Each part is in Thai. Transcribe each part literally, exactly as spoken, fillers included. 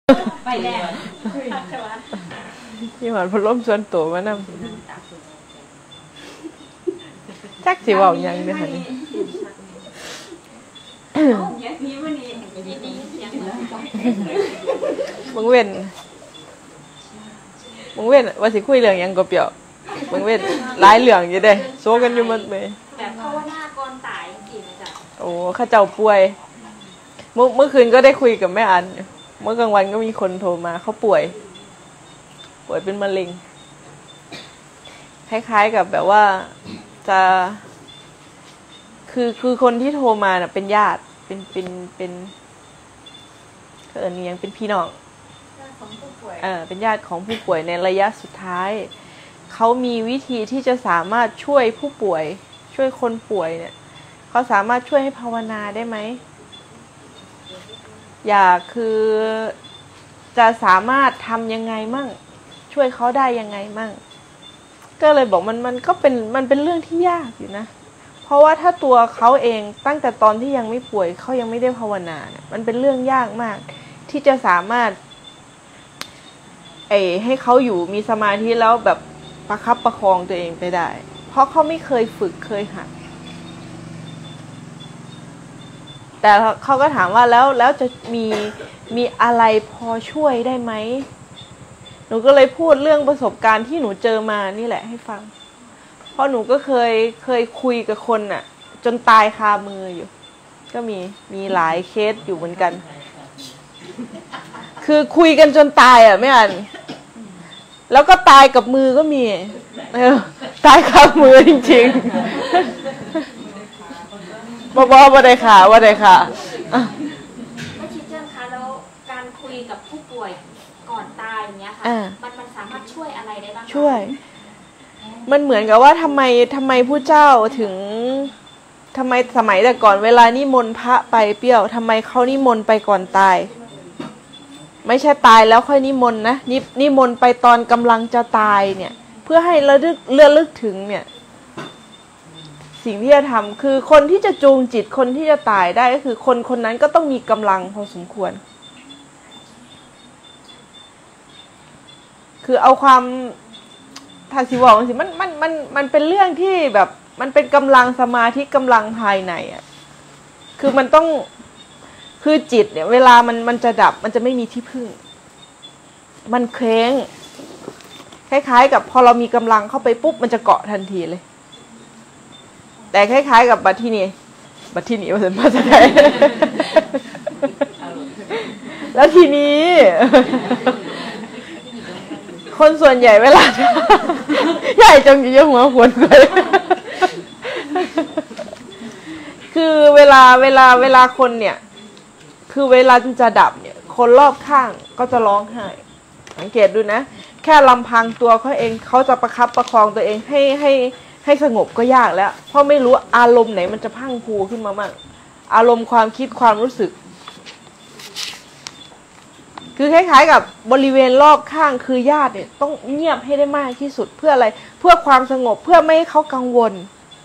ไปแล้วพี่หอนพัดลมส่วนตัวมานำจักสิเว้าหยังเด้อหั่นนี่มึงเว้นมึงเว้นว่าสิคุยเรื่องหยังก็เปียวมึงเว้นหลายเรื่องอยู่เด้โซกันอยู่หมดเลยแบบภาวนาก่อนตายจริงๆจ้ะโอ้ข้าเจ้าป่วยเมื่อเมื่อคืนก็ได้คุยกับแม่อันเมื่อกลางวันก็มีคนโทรมาเขาป่วยป่วยเป็นมะเร็งคล้ายๆกับแบบว่าจะคือคือคนที่โทรมาน่ะเป็นญาติเป็นเป็นเป็นเอิ้นอิหยังเป็นพี่น้องของผู้ป่วยเออเป็นญาติของผู้ป่วยในระยะสุดท้ายเขามีวิธีที่จะสามารถช่วยผู้ป่วยช่วยคนป่วยเนี่ยเขาสามารถช่วยให้ภาวนาได้ไหมอยากคือจะสามารถทำยังไงมั่งช่วยเขาได้ยังไงมั่งก็เลยบอกมันมันก็เป็นมันเป็นเรื่องที่ยากอยู่นะเพราะว่าถ้าตัวเขาเองตั้งแต่ตอนที่ยังไม่ป่วยเขายังไม่ได้ภาวนาเนี่ยมันเป็นเรื่องยากมากที่จะสามารถไอ้ให้เขาอยู่มีสมาธิแล้วแบบประคับประคองตัวเองไปได้เพราะเขาไม่เคยฝึกเคยหัดแต่เขาก็ถามว่าแล้วแล้วจะมีมีอะไรพอช่วยได้ไหมหนูก็เลยพูดเรื่องประสบการณ์ที่หนูเจอมานี่แหละให้ฟังเพราะหนูก็เคยเคยคุยกับคนน่ะจนตายคามืออยู่ก็มีมีหลายเคสอยู่เหมือนกันคือคุยกันจนตายอ่ะไม่อันแล้วก็ตายกับมือก็มีเออตายคามือจริงๆบ่บ่บ่ได้ค่ะบ่ได้ค่ะแม่ชิดเจ้าคะแล้วการคุยกับผู้ป่วยก่อนตายอย่างเงี้ยค่ะมันมันสามารถช่วยอะไรได้บ้างช่วยมันเหมือนกับว่าทำไมทำไมผู้เจ้าถึงทำไมสมัยแต่ก่อนเวลานิมนต์พระไปเปรี้ยวทำไมเขานิมนต์ไปก่อนตายไม่ใช่ตายแล้วค่อยนิมนต์นะนินิมนต์ไปตอนกำลังจะตายเนี่ยเพื่อให้ระลึกเลื่อนลึกถึงเนี่ยสิ่งที่จะทำคือคนที่จะจูงจิตคนที่จะตายได้ก็คือคนคนนั้นก็ต้องมีกำลังพอสมควรคือเอาความถ้าสิบอกสิมันมันมันมันเป็นเรื่องที่แบบมันเป็นกำลังสมาธิกำลังภายในอ่ะคือมันต้องคือจิตเนี่ยเวลามันมันจะดับมันจะไม่มีที่พึ่งมันเคว้งคล้ายๆกับพอเรามีกำลังเข้าไปปุ๊บมันจะเกาะทันทีเลยแต่คล้ายๆกับบัดที่นี่บัดที่นี่ว่าสันมาจะได้แล้วทีนี้คนส่วนใหญ่เวลาใหญ่จังอยู่ยังหัวขวนเลยคือเวลาเวลาเวลาคนเนี่ยคือเวลาจะดับเนี่ยคนรอบข้างก็จะร้องไห้สังเกตดูนะแค่ลำพังตัวเขาเองเขาจะประคับประคองตัวเองให้ให้ให้สงบก็ยากแล้วเพราะไม่รู้อารมณ์ไหนมันจะพังพูขึ้นมาบ้างอารมณ์ความคิดความรู้สึกคือคล้ายๆกับบริเวณรอบข้างคือญาติเนี่ยต้องเงียบให้ได้มากที่สุดเพื่ออะไรเพื่อความสงบเพื่อไม่ให้เขากังวล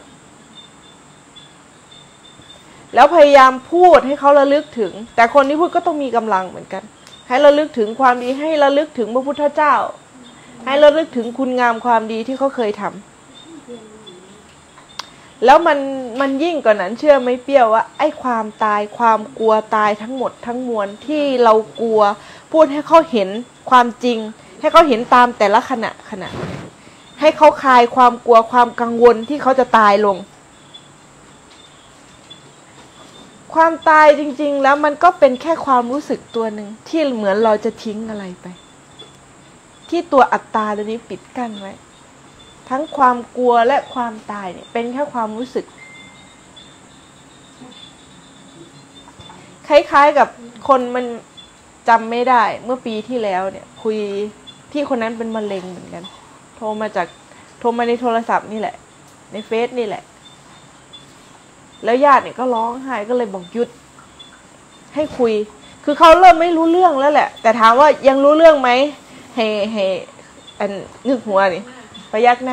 แล้วพยายามพูดให้เขาระลึกถึงแต่คนที่พูดก็ต้องมีกำลังเหมือนกันให้ระลึกถึงความดีให้ระลึกถึงพระพุทธเจ้าให้ระลึกถึงคุณงามความดีที่เขาเคยทำแล้วมันมันยิ่งกว่านั้นเชื่อไหมเปรี้ยวว่าไอ้ความตายความกลัวตายทั้งหมดทั้งมวลที่เรากลัวพูดให้เขาเห็นความจริงให้เขาเห็นตามแต่ละขณะขณะให้เขาคลายความกลัวความกังวลที่เขาจะตายลงความตายจริงๆแล้วมันก็เป็นแค่ความรู้สึกตัวหนึ่งที่เหมือนเราจะทิ้งอะไรไปที่ตัวอัตตาตัวนี้ปิดกั้นไว้ทั้งความกลัวและความตายเนี่ยเป็นแค่ความรู้สึกคล้ายๆกับคนมันจำไม่ได้เมื่อปีที่แล้วเนี่ยคุยพี่คนนั้นเป็นมะเร็งเหมือนกันโทรมาจากโทรมาในโทรศัพท์นี่แหละในเฟซนี่แหละแล้วญาติเนี่ยก็ร้องไห้ก็เลยบอกหยุดให้คุยคือเขาเริ่มไม่รู้เรื่องแล้วแหละแต่ถามว่ายังรู้เรื่องไหมให้ให้อันงึกหัวนี่พยักหน้า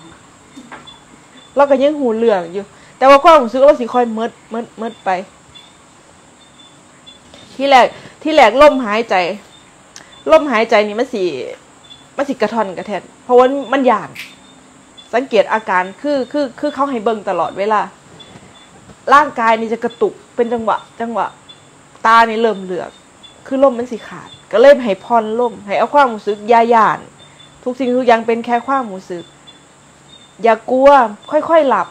เราก็ยังหูเรื่องอยู่แต่ว่าความรู้สึกเราสิค่อยเมิดเมิดเมิดไปที่แรกที่แรกลมหายใจลมหายใจนี่มันสิมันสิกระทอนกระแทนเพราะว่ามันย่านสังเกตอาการคือคือคือเขาให้เบิ่งตลอดเวลาร่างกายนี่จะกระตุกเป็นจังหวะจังหวะตานี่เริ่มเหลือกคือลมมันสิขาดก็เลยให้ผ่อนลมให้เอาความรู้สึกอย่าย่านทุกสิ่งทุกอย่างเป็นแค่ความรู้สึกอย่ากลัวค่อยๆหลับ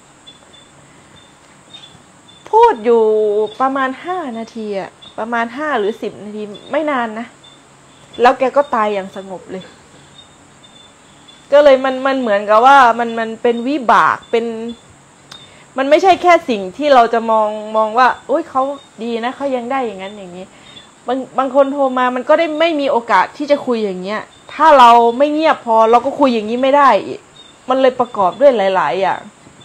พูดอยู่ประมาณห้านาทีอะประมาณห้าหรือสิบนาทีไม่นานนะแล้วแกก็ตายอย่างสงบเลยก็เลยมันมันเหมือนกับว่ามันมันเป็นวิบากเป็นมันไม่ใช่แค่สิ่งที่เราจะมองมองว่าโอ๊ยเขาดีนะเขายังได้อย่างนั้นอย่างนี้บางบางคนโทรมามันก็ได้ไม่มีโอกาสที่จะคุยอย่างเงี้ยถ้าเราไม่เงียบพอเราก็คุยอย่างนี้ไม่ได้อีกมันเลยประกอบด้วยหลายๆอย่าง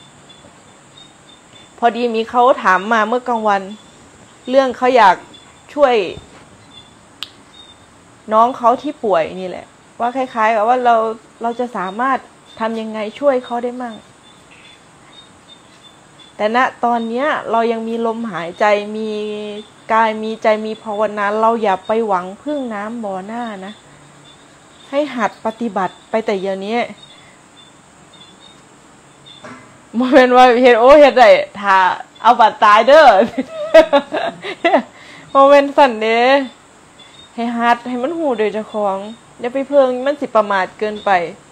พอดีมีเขาถามมาเมื่อกลางวันเรื่องเขาอยากช่วยน้องเขาที่ป่วยนี่แหละว่าคล้ายๆกับว่าเราเราจะสามารถทำยังไงช่วยเขาได้มั่งแต่ณตอนนี้เรายังมีลมหายใจมีกายมีใจมีภาวนาเราอย่าไปหวังพึ่งน้ำบ่อหน้านะให้หัดปฏิบัติไปแต่อย่างนี้โมเมนต์ว่าเฮ็ดโอ้เฮ็ดได้ถ้าเอาบัตรตายเด้อโมเมนต์สั่นเด้ให้หัดให้มันหูโดยเจ้าของอย่าไปเพิ่งมันสิประมาทเกินไป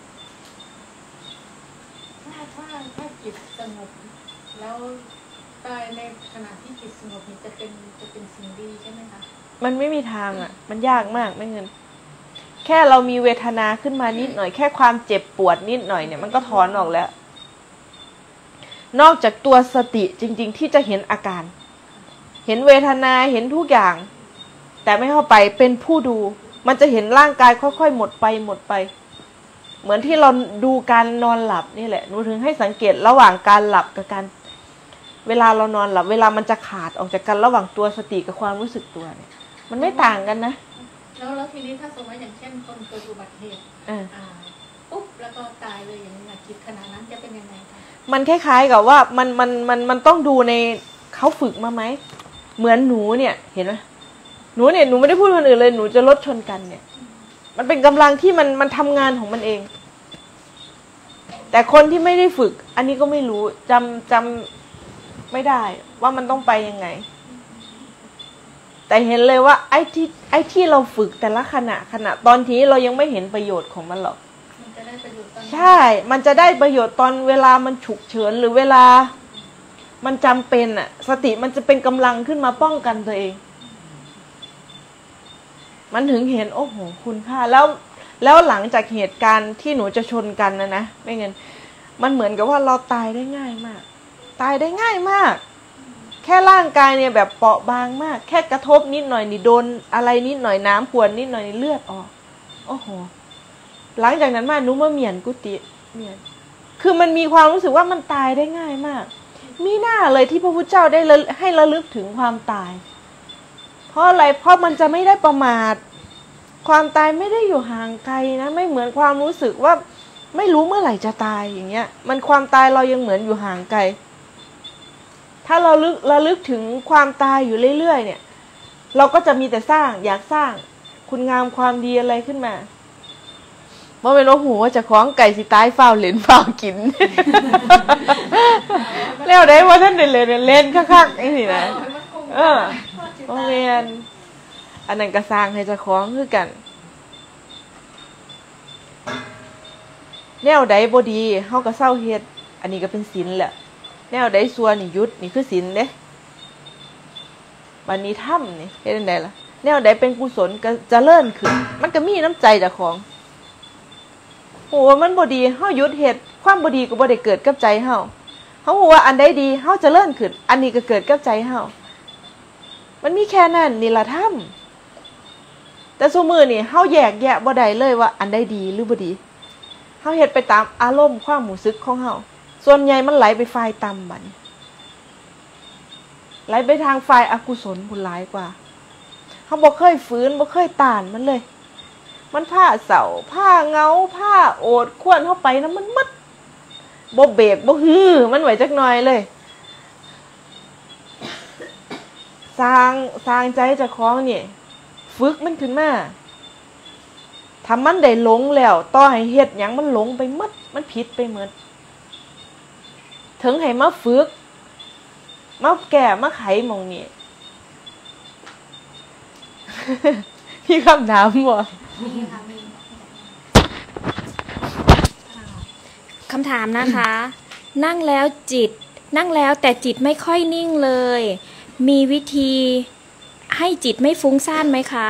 ถ้าถ้าถ้าจิตสงบแล้วตายในขณะที่จิตสงบนี่จะเป็นจะเป็นสิ่งดีใช่ไหมคะมันไม่มีทางอ่ะมันยากมากไม่เงินแค่เรามีเวทนาขึ้นมานิดหน่อยแค่ความเจ็บปวดนิดหน่อยเนี่ยมันก็ถอนออกแล้วนอกจากตัวสติจริงๆที่จะเห็นอาการเห็นเวทนาเห็นทุกอย่างแต่ไม่เข้าไปเป็นผู้ดูมันจะเห็นร่างกายค่อยๆหมดไปหมดไปเหมือนที่เราดูการนอนหลับนี่แหละหนูถึงให้สังเกตระหว่างการหลับกับการเวลาเรานอนหลับเวลามันจะขาดออกจากกันระหว่างตัวสติกับความรู้สึกตัวเนี่ยมันไม่ต่างกันนะแล้วแล้วทีนี้ถ้าสมมติอย่างเช่นคนเกิดอุบัติเหตุอ่าปุ๊บแล้วก็ตายเลยอย่างนี้นะจิตขณะนั้นจะเป็นยังไงคะมันคล้ายๆกับว่ามันมันมันมันต้องดูในเขาฝึกมาไหมเหมือนหนูเนี่ยเห็นไหมหนูเนี่ยหนูไม่ได้พูดคนอื่นเลยหนูจะรถชนกันเนี่ยมันเป็นกำลังที่มันมันทำงานของมันเองแต่คนที่ไม่ได้ฝึกอันนี้ก็ไม่รู้จำจำไม่ได้ว่ามันต้องไปยังไงแต่เห็นเลยว่าไอ้ที่ไอ้ที่เราฝึกแต่ละขณะขณะตอนที่เรายังไม่เห็นประโยชน์ของมันหรอกมันจะได้ประโยชน์ตอนใช่มันจะได้ประโยชน์ตอนเวลามันฉุกเฉินหรือเวลามันจำเป็นอะสติมันจะเป็นกำลังขึ้นมาป้องกันตัวเองมันถึงเห็นโอ้โหคุณค่าแล้วแล้วหลังจากเหตุการณ์ที่หนูจะชนกันนะนะไม่เงินมันเหมือนกับว่าเราตายได้ง่ายมากตายได้ง่ายมากแค่ร่างกายเนี่ยแบบเปราะบางมากแค่กระทบนิดหน่อยนี่โดนอะไรนิดหน่อยน้ำขวดนิดหน่อยนี่เลือดออกโอ้โหหลังจากนั้นมาหนูมาเหมียนกุฏิเหมียนคือมันมีความรู้สึกว่ามันตายได้ง่ายมากมีหน้าเลยที่พระพุทธเจ้าได้ให้ระลึกถึงความตายเพราะอะไรเพราะมันจะไม่ได้ประมาทความตายไม่ได้อยู่ห่างไกลนะไม่เหมือนความรู้สึกว่าไม่รู้เมื่อไหร่จะตายอย่างเงี้ยมันความตายเรายังเหมือนอยู่ห่างไกลถ้าเราลึกระลึกถึงความตายอยู่เรื่อยๆเนี่ยเราก็จะมีแต่สร้างอยากสร้างคุณงามความดีอะไรขึ้นมาเมื่อเป็นว่าหูว่าจะคล้องไก่สิตายเฝ้าเหรนเฝ้ากินแล้วได้ว่าท่านเล่นเล่นเล่นคักๆไอ้นี่นะเออโรงเรียนอันนั้นก็สร้างให้จะคล้องคือกันแนวใดบ่ดีเฮาก็เศร้าเฮ็ดอันนี้ก็เป็นศีลแหละแนวใดซัวนี่หยุดนี่คือศีลเด้บัดนี้ทำนี่เฮ็ดจังได๋ล่ะแนวใดเป็นกุศลก็เจริญขึ้นมันก็มีน้ำใจเจ้าของโหมันบ่ดีเฮาหยุดเฮ็ดความบ่ดีก็บ่ได้เกิดกับใจเฮาเฮาฮู้ว่าอันใดดีเฮาเจริญขึ้นอันนี้ก็เกิดกับใจเฮามันมีแค่นั้นนี่ล่ะธรรมแต่ซุมื้อนี่เฮาแยกแยะบ่ได้เลยว่าอันใดดีหรือบ่ดีเฮาเฮ็ดไปตามอารมณ์ความรู้สึกของเฮาส่วนใหญ่มันไหลไปฝ่ายต่ำบัดนี้ไหลไปทางฝ่ายอกุศลพุ่นหลายกว่าเฮาบ่เคยฝืนบ่เคยต้านมันเลยมันผ้าเสาผ้าเงาผ้าโอดควนเฮาไปนำมันหมดบ่เบรกบ่ฮือมันไว้จักหน่อยเลยสร้างสร้างใจเจ้าของนี่ฝึกมันขึ้นมาทำมันได้หลงแล้วต่อให้เฮ็ดหยังมันหลงไปหมดมันผิดไปหมดถึงให้มาฝึกมาแก้มาไขหม่องนี้ พี่คำถามบ่มีค่ะมีคำถามนะคะ นั่งแล้วจิตนั่งแล้วแต่จิตไม่ค่อยนิ่งเลยมีวิธีให้จิตไม่ฟุ้งซ่านไหมคะ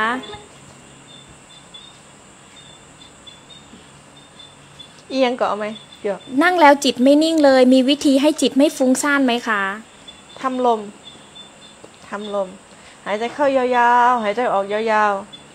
เอียงก็เอาไหมเดี๋ยวนั่งแล้วจิตไม่นิ่งเลยมีวิธีให้จิตไม่ฟุ้งซ่านไหมคะทำลมทำลมหายใจเข้ายาวๆหายใจออกยาว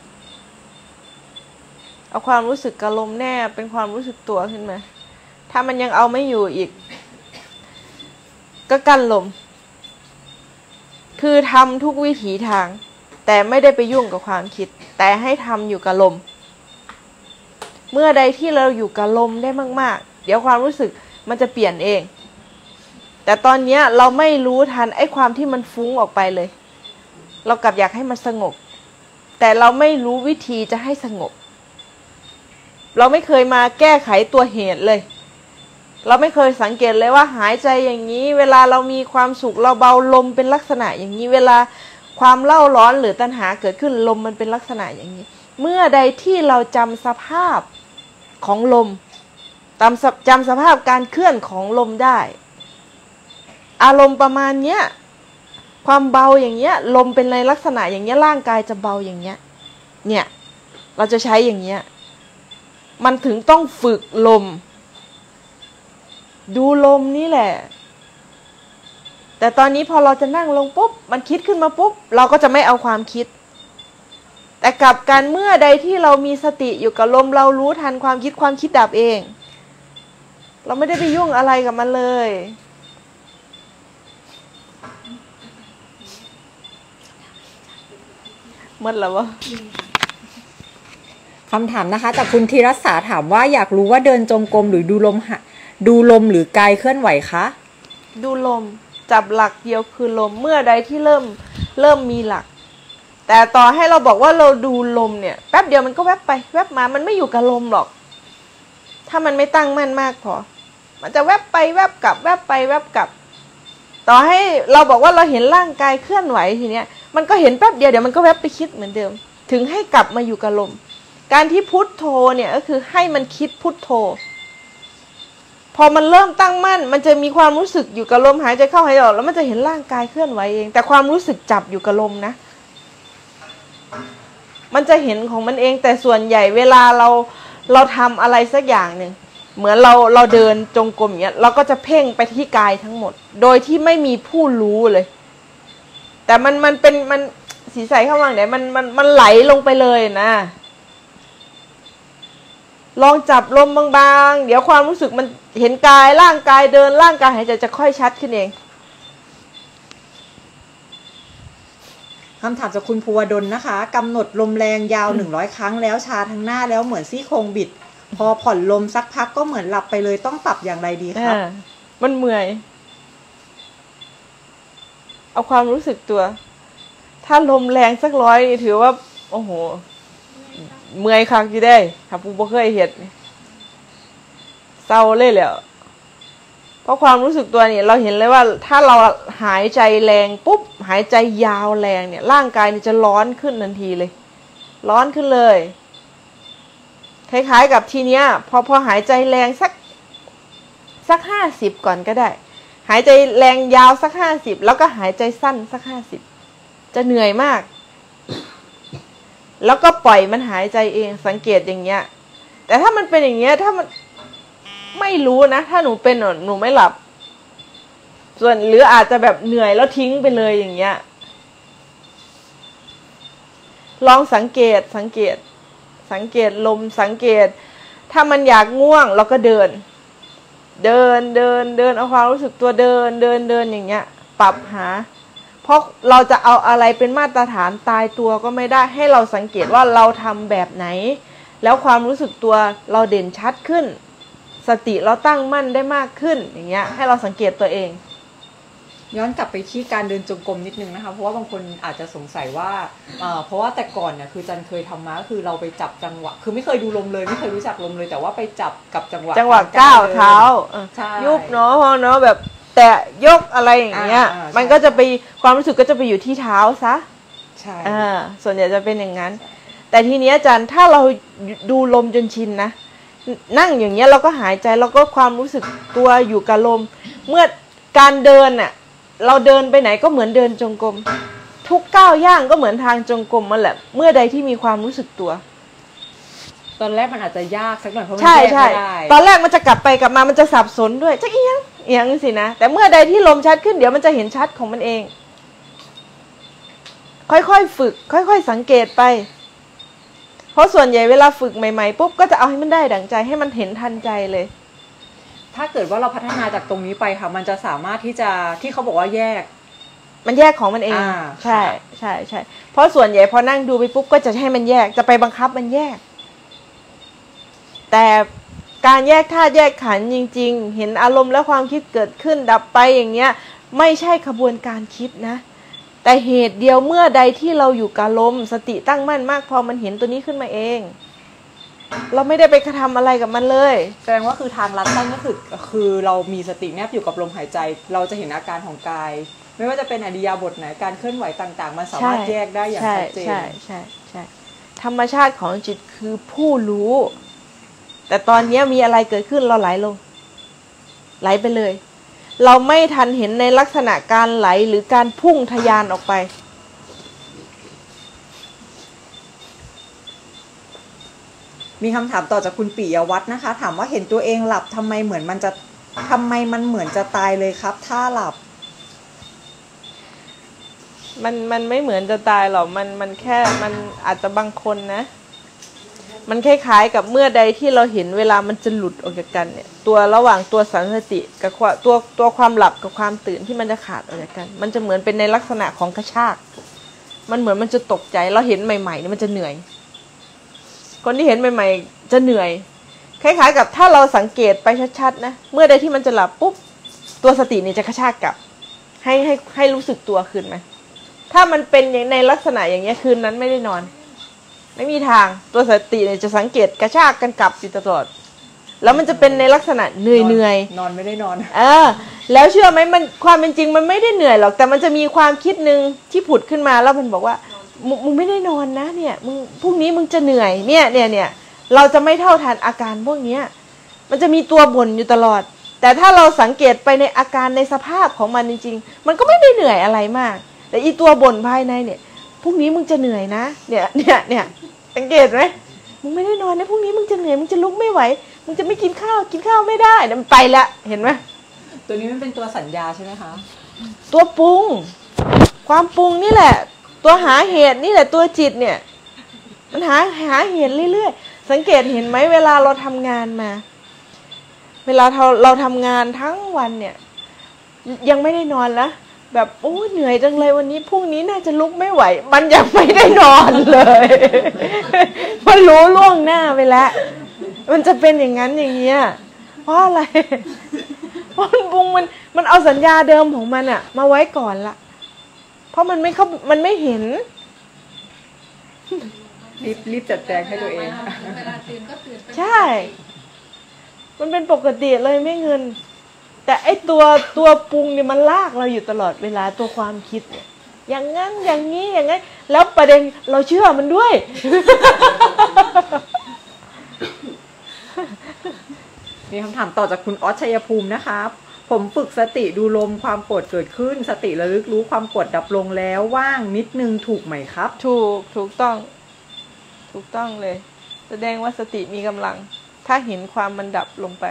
ๆเอาความรู้สึกกับลมแนบเป็นความรู้สึกตัวขึ้นมาถ้ามันยังเอาไม่อยู่อีกก็กั้นลมคือทำทุกวิถีทางแต่ไม่ได้ไปยุ่งกับความคิดแต่ให้ทำอยู่กับลมเมื่อใดที่เราอยู่กับลมได้มากๆเดี๋ยวความรู้สึกมันจะเปลี่ยนเองแต่ตอนนี้เราไม่รู้ทันไอ้ความที่มันฟุ้งออกไปเลยเรากลับอยากให้มันสงบแต่เราไม่รู้วิธีจะให้สงบเราไม่เคยมาแก้ไขตัวเหตุเลยเราไม่เคยสังเกตเลยว่าหายใจอย่างนี้เวลาเรามีความสุขเราเบาลมเป็นลักษณะอย่างนี้เวลาความเล่าร้อนหรือตัณหาเกิดขึ้นลมมันเป็นลักษณะอย่างนี้เมื่อใดที่เราจำสภาพของลมจำจำสภาพการเคลื่อนของลมได้อารมณ์ประมาณเนี้ยความเบาอย่างเงี้ยลมเป็นในลักษณะอย่างเงี้ยร่างกายจะเบาอย่างเงี้ยเนี่ยเราจะใช้อย่างเงี้ยมันถึงต้องฝึกลมดูลมนี่แหละแต่ตอนนี้พอเราจะนั่งลงปุ๊บมันคิดขึ้นมาปุ๊บเราก็จะไม่เอาความคิดแต่กลับกันเมื่อใดที่เรามีสติอยู่กับลมเรารู้ทันความคิดความคิดดับเองเราไม่ได้ไปยุ่งอะไรกับมันเลยหมดแล้ววะคำถามนะคะจากคุณธีรศาถามว่าอยากรู้ว่าเดินจงกรมหรือดูลมหะดูลมหรือกายเคลื่อนไหวคะดูลมจับหลักเดียวคือลมเมื่อใดที่เริ่มเริ่มมีหลักแต่ต่อให้เราบอกว่าเราดูลมเนี่ยแป๊บเดียวมันก็แวบไปแวบมามันไม่อยู่กับลมหรอกถ้ามันไม่ตั้งมั่นมากพอมันจะแวบไปแวบกลับแวบไปแวบกลับต่อให้เราบอกว่าเราเห็นร่างกายเคลื่อนไหวทีเนี้ยมันก็เห็นแป๊บเดียวเดี๋ยวมันก็แวบไปคิดเหมือนเดิมถึงให้กลับมาอยู่กับลมการที่พุทโธเนี่ยก็คือให้มันคิดพุทโธพอมันเริ่มตั้งมั่นมันจะมีความรู้สึกอยู่กับลมหายใจเข้าหายใจออกแล้วมันจะเห็นร่างกายเคลื่อนไหวเองแต่ความรู้สึกจับอยู่กับลมนะมันจะเห็นของมันเองแต่ส่วนใหญ่เวลาเราเราทำอะไรสักอย่างหนึ่งเหมือนเราเราเดินจงกรมอย่างเงี้ยเราก็จะเพ่งไปที่กายทั้งหมดโดยที่ไม่มีผู้รู้เลยแต่มันมันเป็นมันสีใสเข้ามาไหนมันมันมันไหลลงไปเลยนะลองจับลมบางๆเดี๋ยวความรู้สึกมันเห็นกายร่างกายเดินร่างกายหายใจจะค่อยชัดขึ้นเองคำถามจากคุณภูวดลนะคะกำหนดลมแรงยาวหนึ่งร้อยครั้งแล้วชาทั้งหน้าแล้วเหมือนซี่โครงบิดพอผ่อนลมสักพักก็เหมือนหลับไปเลยต้องปรับอย่างไรดีครับมันเมื่อยเอาความรู้สึกตัวถ้าลมแรงสักร้อยนี่ถือว่าโอ้โหเมื่อยคักอยู่ได้ถ้าปูบ่เคยเห็นเศร้าเลยแหละเพราะความรู้สึกตัวนี่เราเห็นเลยว่าถ้าเราหายใจแรงปุ๊บหายใจยาวแรงเนี่ยร่างกายนี่จะร้อนขึ้นทันทีเลยร้อนขึ้นเลยคล้ายๆกับทีเนี้ยพอพอหายใจแรงสักสักห้าสิบก่อนก็ได้หายใจแรงยาวสักห้าสิบแล้วก็หายใจสั้นสักห้าสิบจะเหนื่อยมากแล้วก็ปล่อยมันหายใจเองสังเกตอย่างเงี้ยแต่ถ้ามันเป็นอย่างเงี้ยถ้ามันไม่รู้นะถ้าหนูเป็นหนูไม่หลับส่วนหรืออาจจะแบบเหนื่อยแล้วทิ้งไปเลยอย่างเงี้ยลองสังเกตสังเกตสังเกตลมสังเกตถ้ามันอยากง่วงเราก็เดินเดินเดินเดินเอาความรู้สึกตัวเดินเดินเดินอย่างเงี้ยปรับหาเพราะเราจะเอาอะไรเป็นมาตรฐานตายตัวก็ไม่ได้ให้เราสังเกตว่าเราทำแบบไหนแล้วความรู้สึกตัวเราเด่นชัดขึ้นสติเราตั้งมั่นได้มากขึ้นอย่างเงี้ยให้เราสังเกตตัวเองย้อนกลับไปที่การเดินจงกรมนิดนึงนะคะเพราะว่าบางคนอาจจะสงสัยว่าเอ่อเพราะว่าแต่ก่อนเนี่ยคือจันเคยทำมาก็คือเราไปจับจังหวะคือไม่เคยดูลมเลยไม่เคยรู้จักลมเลยแต่ว่าไปจับกับจังหวะจังหวะก้าวเท้าใช่ยุบเนาะพอเนาะแบบแต่ยกอะไรอย่างเงี้ยอ่าอ่ามันก็จะไปความรู้สึกก็จะไปอยู่ที่เท้าซะใช่อ่าส่วนใหญ่จะเป็นอย่างนั้น แต่ทีเนี้ยอาจารย์ถ้าเราดูลมจนชินนะนั่งอย่างเงี้ยเราก็หายใจเราก็ความรู้สึกตัวอยู่กับลมเมื่อการเดินน่ะเราเดินไปไหนก็เหมือนเดินจงกรมทุกก้าวย่างก็เหมือนทางจงกรมมันแหละเมื่อใดที่มีความรู้สึกตัวตอนแรกมันอาจจะยากสักหน่อยเพราะมันใช่แยกใช่ไม่ได้ตอนแรกมันจะกลับไปกลับมามันจะสับสนด้วยจะเอียงเอียงสินะแต่เมื่อใดที่ลมชัดขึ้นเดี๋ยวมันจะเห็นชัดของมันเอง ค่อยๆฝึก ค่อยๆสังเกตไปเพราะส่วนใหญ่เวลาฝึกใหม่ๆปุ๊บก็จะเอาให้มันได้ดั่งใจให้มันเห็นทันใจเลยถ้าเกิดว่าเราพัฒนาจากตรงนี้ไปค่ะมันจะสามารถที่จะที่เขาบอกว่าแยกมันแยกของมันเองอ่าใช่ใช่ใช่เพราะส่วนใหญ่พอนั่งดูไปปุ๊บก็จะให้มันแยกจะไปบังคับมันแยก แต่การแยกธาตุแยกขันธ์จริงๆเห็นอารมณ์และความคิดเกิดขึ้นดับไปอย่างเงี้ยไม่ใช่ขบวนการคิดนะแต่เหตุเดียวเมื่อใดที่เราอยู่กับลมสติตั้งมั่นมากพอมันเห็นตัวนี้ขึ้นมาเองเราไม่ได้ไปกระทำอะไรกับมันเลยแสดงว่าคือทางลัดสั้นก็คือคือเรามีสติแนบอยู่กับลมหายใจ เราจะเห็นอาการของกายไม่ว่าจะเป็นอิริยาบถไหนการเคลื่อนไหวต่างๆมันสามารถแยกได้อย่างชัดเจนใช่ใช่ใช่ธรรมชาติของจิตคือผู้รู้แต่ตอนนี้มีอะไรเกิดขึ้นเราไหลลงไหลไปเลยเราไม่ทันเห็นในลักษณะการไหลหรือการพุ่งทะยานออกไปมีคำถามต่อจากคุณปิยวัฒน์นะคะถามว่าเห็นตัวเองหลับทำไมเหมือนมันจะทำไมมันเหมือนจะตายเลยครับถ้าหลับมันมันไม่เหมือนจะตายหรอกมันมันแค่มันอาจจะบางคนนะมันคล้ายๆกับเมื่อใดที่เราเห็นเวลามันจะหลุดออกจากกันเนี่ยตัวระหว่างตัวสันสติกับตัวตัวความหลับกับความตื่นที่มันจะขาดออกจากกันมันจะเหมือนเป็นในลักษณะของกระชากมันเหมือนมันจะตกใจเราเห็นใหม่ๆเนี่ยมันจะเหนื่อยคนที่เห็นใหม่ๆจะเหนื่อยคล้ายๆกับถ้าเราสังเกตไปชัดๆนะเมื่อใดที่มันจะหลับปุ๊บตัวสติเนี่ยจะกระชากกลับให้ให้ให้รู้สึกตัวขึ้นไหมถ้ามันเป็นอย่างในลักษณะอย่างเงี้ยคืนนั้นไม่ได้นอนไม่มีทางตัวสติเนี่ยจะสังเกตกระชากกันกลับอยู่ตลอดแล้วมันจะเป็นในลักษณะเหนื่อยเหนื่อยนอนไม่ได้นอนเออแล้วเชื่อไหมมันความเป็นจริงมันไม่ได้เหนื่อยหรอกแต่มันจะมีความคิดนึงที่ผุดขึ้นมาแล้วมันบอกว่ามึงมึงไม่ได้นอนนะเนี่ยมึงพรุ่งนี้มึงจะเหนื่อยเนี่ยเนี่ยเนี่ยเราจะไม่เท่าทันอาการพวกเนี้ยมันจะมีตัวบ่นอยู่ตลอดแต่ถ้าเราสังเกตไปในอาการในสภาพของมันจริงๆมันก็ไม่ได้เหนื่อยอะไรมากแต่อีตัวบ่นภายในเนี่ยพรุ่งนี้มึงจะเหนื่อยนะเนี่ยเนี่ยเนี่ยสังเกตไหมมึงไม่ได้นอนนะพรุ่งนี้มึงจะเหนื่อยมึงจะลุกไม่ไหวมึงจะไม่กินข้าวกินข้าวไม่ได้มันไปละเห็นไหมตัวนี้มันเป็นตัวสัญญาใช่ไหมคะตัวปรุงความปรุงนี่แหละตัวหาเหตุนี่แหละตัวจิตเนี่ยมันหาหาเหตุเรื่อยๆสังเกตเห็นไหมเวลาเราทำงานมาเวลาเราเราทำงานทั้งวันเนี่ยยังไม่ได้นอนนะแบบโอ้เหนื่อยจังเลยวันนี้พรุ่งนี้น่าจะลุกไม่ไหวมันยังไม่ได้นอนเลยมันรู้ล่วงหน้าไปแล้วมันจะเป็นอย่างนั้นอย่างเงี้ยเพราะอะไรเพราะมันปรุงมันมันเอาสัญญาเดิมของมันอะมาไว้ก่อนละเพราะมันไม่เข้ามันไม่เห็นรีบรีบจัดแจงให้ตัวเองเวลาตื่นก็ตื่นใช่มันเป็นปกติเลยไม่เงินแต่ไอตัวตัวปรุงเนี่ยมันลากเราอยู่ตลอดเวลาตัวความคิดเนี่ยอย่างงั้นอย่างนี้อย่างงั้นแล้วประเด็นเราเชื่อมันด้วยมีคำถามต่อจากคุณออสชัยภูมินะครับผมฝึกสติดูลมความโกรธเกิดขึ้นสติระลึกรู้ความโกรธดับลงแล้วว่างนิดนึงถูกไหมครับถูกถูกต้องถูกต้องเลยแสดงว่าสติมีกำลังถ้าเห็นความมันดับลงไป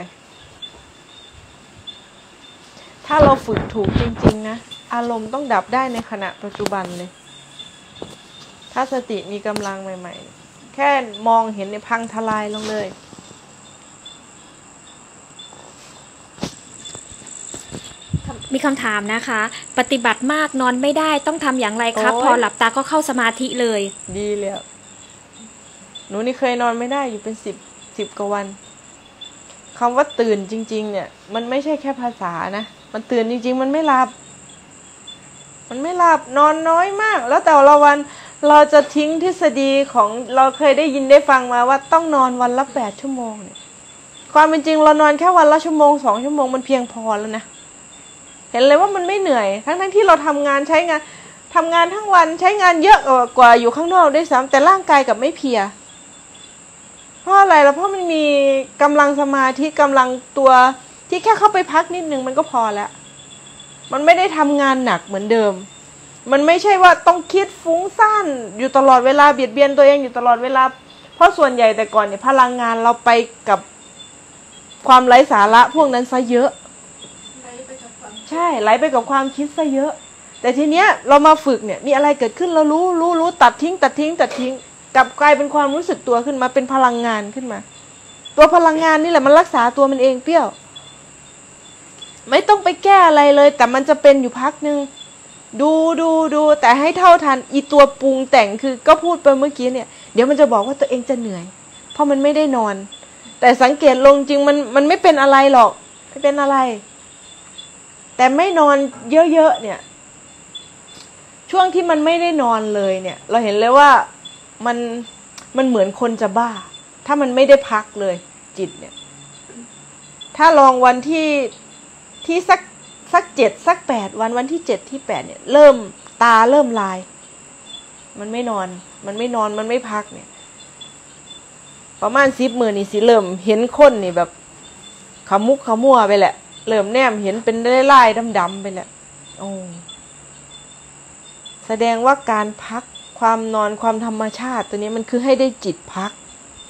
ถ้าเราฝึกถูกจริงๆนะอารมณ์ต้องดับได้ในขณะปัจจุบันเลยถ้าสติมีกำลังใหม่ๆแค่มองเห็นในพังทลายลงเลยมีคำถามนะคะปฏิบัติมากนอนไม่ได้ต้องทำอย่างไรครับพอหลับตาก็เข้าสมาธิเลยดีเลยหนูนี่เคยนอนไม่ได้อยู่เป็นสิบสิบกว่าวันคำว่าตื่นจริงๆเนี่ยมันไม่ใช่แค่ภาษานะมันตื่นจริงๆมันไม่หลับมันไม่หลับนอนน้อยมาก แล้วแต่ละวันเราจะทิ้งทฤษฎีของเราเคยได้ยินได้ฟังมาว่าต้องนอนวันละแปดชั่วโมงเนี่ยความเป็นจริงเรานอนแค่วันละชั่วโมงสองชั่วโมงมันเพียงพอแล้วนะเห็นเลยว่ามันไม่เหนื่อยทั้งทั้งที่เราทำงานใช้งานทำงานทั้งวันใช้งานเยอะกว่าอยู่ข้างนอกด้วยซ้ำแต่ร่างกายกับไม่เพลียเพราะอะไรล่ะเพราะมันมีกำลังสมาธิกำลังตัวที่แค่เข้าไปพักนิดนึงมันก็พอแล้วมันไม่ได้ทำงานหนักเหมือนเดิมมันไม่ใช่ว่าต้องคิดฟุ้งซ่านอยู่ตลอดเวลาเบียดเบียนตัวเองอยู่ตลอดเวลาเพราะส่วนใหญ่แต่ก่อนเนี่ยพลังงานเราไปกับความไร้สาระพวกนั้นซะเยอะใช่ไหลไปกับความคิดซะเยอะแต่ทีเนี้ยเรามาฝึกเนี่ยมีอะไรเกิดขึ้นเรารู้รู้รู้ตัดทิ้งตัดทิ้งตัดทิ้งกลับกลายเป็นความรู้สึกตัวขึ้นมาเป็นพลังงานขึ้นมาตัวพลังงานนี่แหละมันรักษาตัวมันเองเปรี้ยวไม่ต้องไปแก้อะไรเลยแต่มันจะเป็นอยู่พักนึงดูดูดูแต่ให้เท่าทันอีตัวปรุงแต่งคือก็พูดไปเมื่อกี้เนี่ยเดี๋ยวมันจะบอกว่าตัวเองจะเหนื่อยเพราะมันไม่ได้นอนแต่สังเกตลงจริงมันมันไม่เป็นอะไรหรอกไม่เป็นอะไรแต่ไม่นอนเยอะๆเนี่ยช่วงที่มันไม่ได้นอนเลยเนี่ยเราเห็นเลยว่ามันมันเหมือนคนจะบ้าถ้ามันไม่ได้พักเลยจิตเนี่ยถ้าลองวันที่ที่สักสักเจ็ดสักแปดวันวันที่เจ็ดที่แปดเนี่ยเริ่มตาเริ่มลายมันไม่นอนมันไม่นอนมันไม่พักเนี่ยประมาณสิบมือนี่สิเริ่มเห็นคนนี่แบบขมุกขมัวไปแหละเริ่มแนมเห็นเป็นลายๆดำๆไปแหละโอ้แสดงว่าการพักความนอนความธรรมชาติตัวนี้มันคือให้ได้จิตพัก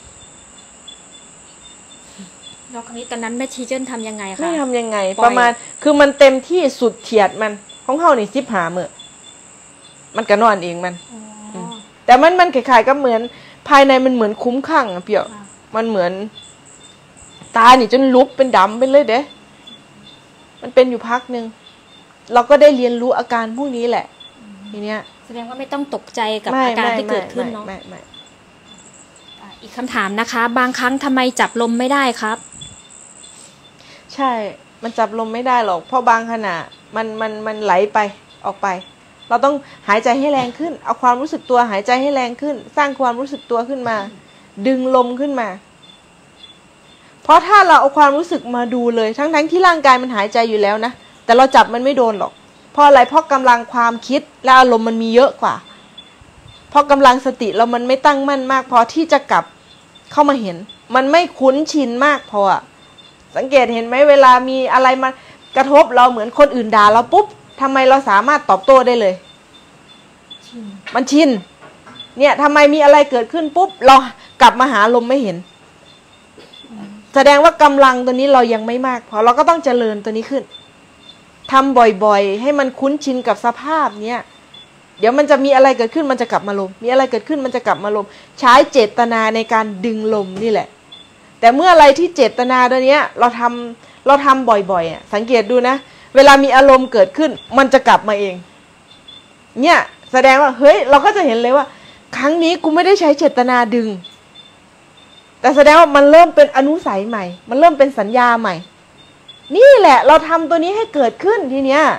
แล้วครั้งนี้ตอนนั้นแม่ชีเจิ้นทำยังไงคะไม่ทำยังไงประมาณคือมันเต็มที่สุดเฉียดมันของเขานี่สิบหาเมื่อมันก็นอนเองมันแต่มันมันคล้ายๆก็เหมือนภายในมันเหมือนคุ้มข้างอะเปียวมันเหมือนตานี่จนลุกเป็นดำไปเลยเด้มันเป็นอยู่พักนึงเราก็ได้เรียนรู้อาการพวกนี้แหละทีเนี้ยแสดงว่าไม่ต้องตกใจกับอาการที่เกิดขึ้นเนาะอีกคำถามนะคะบางครั้งทำไมจับลมไม่ได้ครับใช่มันจับลมไม่ได้หรอกเพราะบางขณะมันมันมันไหลไปออกไปเราต้องหายใจให้แรงขึ้นเอาความรู้สึกตัวหายใจให้แรงขึ้นสร้างความรู้สึกตัวขึ้นมาดึงลมขึ้นมาเพราะถ้าเราเอาความรู้สึกมาดูเลยทั้งทั้งที่ร่างกายมันหายใจอยู่แล้วนะแต่เราจับมันไม่โดนหรอกเพราะอะไรเพราะกำลังความคิดและอารมณ์มันมีเยอะกว่าเพราะกำลังสติเรามันไม่ตั้งมั่นมากพอที่จะกลับเข้ามาเห็นมันไม่คุ้นชินมากพอสังเกตเห็นไหมเวลามีอะไรมากระทบเราเหมือนคนอื่นด่าเราปุ๊บทำไมเราสามารถตอบโต้ได้เลยมันชินเนี่ยทำไมมีอะไรเกิดขึ้นปุ๊บเรากลับมาหาลมไม่เห็นแสดงว่ากำลังตัวนี้เรายังไม่มากพอเราก็ต้องเจริญตัวนี้ขึ้นทำบ่อยๆให้มันคุ้นชินกับสภาพเนี้ยเดี๋ยวมันจะมีอะไรเกิดขึ้นมันจะกลับมาลมมีอะไรเกิดขึ้นมันจะกลับมาลมใช้เจตนาในการดึงลมนี่แหละแต่เมื่ออะไรที่เจตนาตัวเนี้ยเราทำเราทำบ่อยๆอ่ะสังเกตดูนะเวลามีอารมณ์เกิดขึ้นมันจะกลับมาเองเนี่ยแสดงว่าเฮ้ยเราก็จะเห็นเลยว่าครั้งนี้กูไม่ได้ใช้เจตนาดึงแต่แสดงว่ามันเริ่มเป็นอนุสัยใหม่มันเริ่มเป็นสัญญาใหม่นี่แหละเราทำตัวนี้ให้เกิดขึ้นทีเนี้ย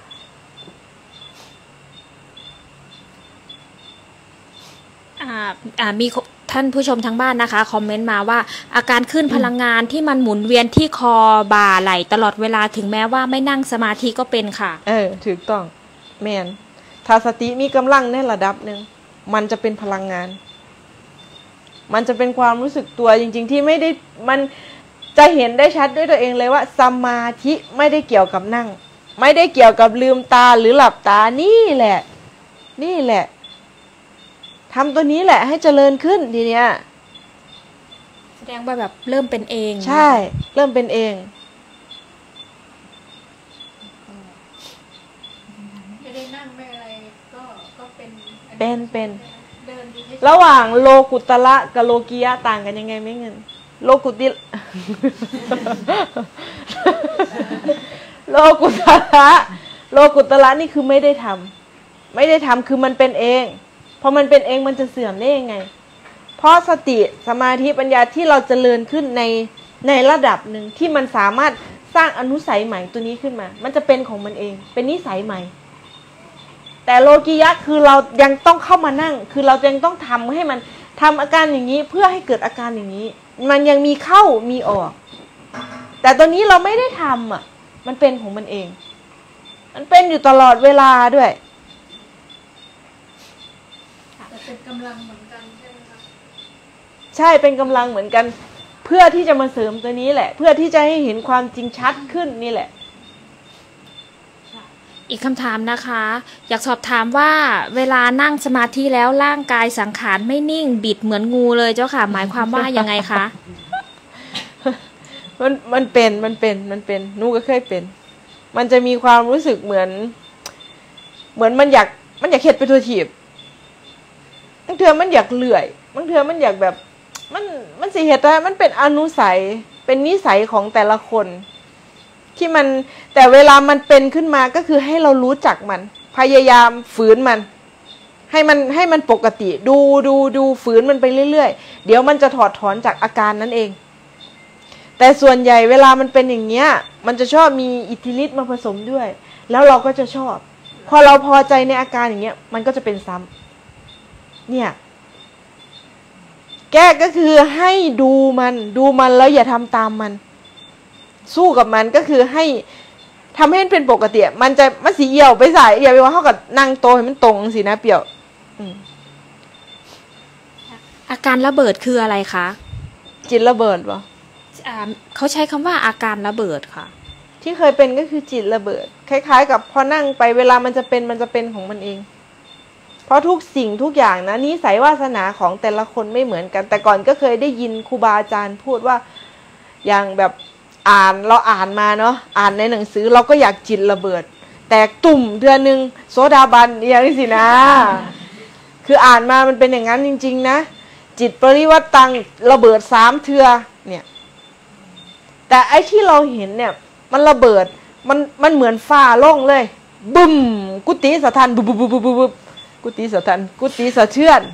อ่าอ่ามีท่านผู้ชมทางบ้านนะคะคอมเมนต์มาว่าอาการขึ้นพลังงานที่มันหมุนเวียนที่คอบ่าไหล่ตลอดเวลาถึงแม้ว่าไม่นั่งสมาธิก็เป็นค่ะเออถูกต้องแมนถ้าสติมีกำลังในระดับหนึ่งมันจะเป็นพลังงานมันจะเป็นความรู้สึกตัวจริงๆที่ไม่ได้มันจะเห็นได้ชัดด้วยตัวเองเลยว่าสมาธิไม่ได้เกี่ยวกับนั่งไม่ได้เกี่ยวกับลืมตาหรือหลับตานี่แหละนี่แหละทำตัวนี้แหละให้เจริญขึ้นทีเนี้ยแสดงว่าแบบเริ่มเป็นเองใช่เริ่มเป็นเองไม่ได้นั่งไม่อะไรก็ก็เป็นเป็นเป็นระหว่างโลกุตระกับโลกียะต่างกันยังไงไม่เงินโลกุติโลกุตระโลกุตระนี่คือไม่ได้ทำไม่ได้ทำคือมันเป็นเองพอมันเป็นเองมันจะเสื่อมได้ยังไงเพราะสติสมาธิปัญญาที่เราเจริญขึ้นในในระดับหนึ่งที่มันสามารถสร้างอนุสัยใหม่ตัวนี้ขึ้นมามันจะเป็นของมันเองเป็นนิสัยใหม่แต่โลกิยะคือเรายังต้องเข้ามานั่งคือเรายังต้องทำให้มันทำอาการอย่างนี้เพื่อให้เกิดอาการอย่างนี้มันยังมีเข้ามีออกแต่ตัวนี้เราไม่ได้ทำอ่ะมันเป็นของมันเองมันเป็นอยู่ตลอดเวลาด้วยแต่เป็นกำลังเหมือนกันใช่ไหมคะใช่เป็นกำลังเหมือนกันเพื่อที่จะมาเสริมตัวนี้แหละเพื่อที่จะให้เห็นความจริงชัดขึ้นนี่แหละอีกคำถามนะคะ อยากสอบถามว่าเวลานั่งสมาธิแล้วร่างกายสังขารไม่นิ่งบิดเหมือนงูเลยเจ้าค่ะหมายความว่ายังไงคะมันมันเป็นมันเป็นมันเป็นนูก็เคยเป็นมันจะมีความรู้สึกเหมือนเหมือนมันอยากมันอยากเข็ดไปทัวทีบางเทื่อมันอยากเลื่อยบางเทื่อมันอยากแบบมันมันสิเหตุอะไรมันเป็นอนุสัยเป็นนิสัยของแต่ละคนที่มันแต่เวลามันเป็นขึ้นมาก็คือให้เรารู้จักมันพยายามฝืนมันให้มันให้มันปกติดูดูดูฝืนมันไปเรื่อยๆเดี๋ยวมันจะถอดถอนจากอาการนั้นเองแต่ส่วนใหญ่เวลามันเป็นอย่างเงี้ยมันจะชอบมีอิทธิฤทธิ์มาผสมด้วยแล้วเราก็จะชอบพอเราพอใจในอาการอย่างเงี้ยมันก็จะเป็นซ้ำเนี่ยแก้ก็คือให้ดูมันดูมันแล้วอย่าทำตามมันสู้กับมันก็คือให้ทำให้มันเป็นปกติมันจะมันสีเอี่ยวไปใส่เอี่ยวไปว่าเท่ากับนั่งโตให้มันตรงสินะเปี่ยวอาการระเบิดคืออะไรคะจิตระเบิดวะเขาใช้คำว่าอาการระเบิดค่ะที่เคยเป็นก็คือจิตระเบิดคล้ายๆกับพอนั่งไปเวลามันจะเป็นมันจะเป็นของมันเองเพราะทุกสิ่งทุกอย่างนะนิสัยวาสนาของแต่ละคนไม่เหมือนกันแต่ก่อนก็เคยได้ยินครูบาอาจารย์พูดว่าอย่างแบบอ่านเราอ่านมาเนาะอ่านในหนังสือเราก็อยากจิตระเบิดแตกตุ่มเดือนหนึ่งโซดาบันอย่างนี้สินะคืออ่านมามันเป็นอย่างนั้นจริงๆนะจิตปริวัตตังระเบิดสามเทือเนี่ยแต่ไอ้ที่เราเห็นเนี่ยมันระเบิดมันมันเหมือนฟ้าโล่งเลยบึ้มกุฏิสะท้านบุบบุบบุบบุบกุฏิสะท้านกุฏิสะเทือน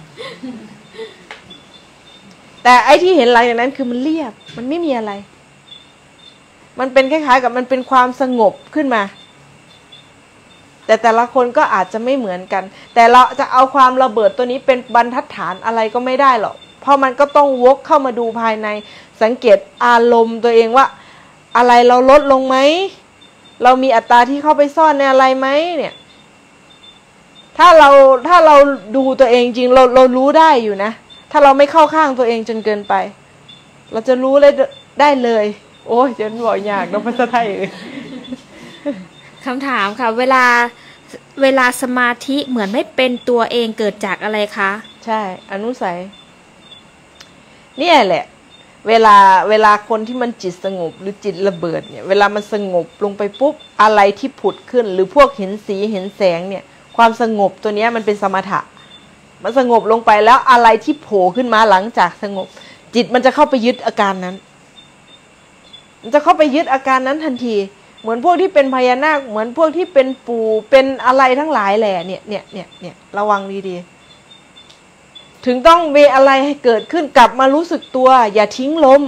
แต่ไอ้ที่เห็นหลังจากนั้นคือมันเรียบมันไม่มีอะไรมันเป็นคล้ายๆกับมันเป็นความสงบขึ้นมาแต่แต่ละคนก็อาจจะไม่เหมือนกันแต่เราจะเอาความระเบิดตัวนี้เป็นบรรทัดฐานอะไรก็ไม่ได้หรอกเพราะมันก็ต้องวกเข้ามาดูภายในสังเกตอารมณ์ตัวเองว่าอะไรเราลดลงไหมเรามีอัตราที่เข้าไปซ่อนในอะไรไหมเนี่ยถ้าเราถ้าเราดูตัวเองจริงเราเรารู้ได้อยู่นะถ้าเราไม่เข้าข้างตัวเองจนเกินไปเราจะรู้เลยได้เลยโอ้ยจะบอกยากนะภาษาไทยคำถามค่ะเวลาเวลาสมาธิเหมือนไม่เป็นตัวเองเกิดจากอะไรคะใช่อนุสัยเนี่ยแหละเวลาเวลาคนที่มันจิตสงบหรือจิตระเบิดเนี่ยเวลามันสงบลงไปปุ๊บอะไรที่ผุดขึ้นหรือพวกเห็นสีเห็นแสงเนี่ยความสงบตัวนี้มันเป็นสมถะมันสงบลงไปแล้วอะไรที่โผล่ขึ้นมาหลังจากสงบจิตมันจะเข้าไปยึดอาการนั้นมันจะเข้าไปยึดอาการนั้นทันทีเหมือนพวกที่เป็นพญานาคเหมือนพวกที่เป็นปู่เป็นอะไรทั้งหลายแหละเนี่ยเนี่ยเนี่ยเนี่ยระวังดีๆถึงต้องมีอะไรให้เกิดขึ้นกลับมารู้สึกตัวอย่าทิ้งลม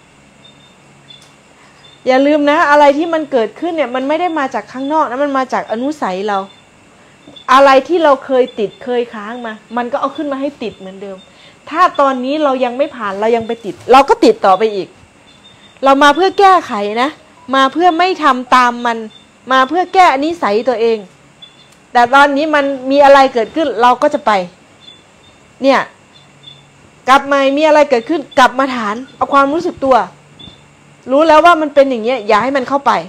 อย่าลืมนะอะไรที่มันเกิดขึ้นเนี่ยมันไม่ได้มาจากข้างนอกนะมันมาจากอนุสัยเราอะไรที่เราเคยติดเคยค้างมามันก็เอาขึ้นมาให้ติดเหมือนเดิมถ้าตอนนี้เรายังไม่ผ่านเรายังไปติดเราก็ติดต่อไปอีกเรามาเพื่อแก้ไขนะมาเพื่อไม่ทำตามมันมาเพื่อแก้นิสัยตัวเองแต่ตอนนี้มันมีอะไรเกิดขึ้นเราก็จะไปเนี่ยกลับมามีอะไรเกิดขึ้นกลับมาฐานเอาความรู้สึกตัวรู้แล้วว่ามันเป็นอย่างเงี้ยอย่าให้มันเข้าไป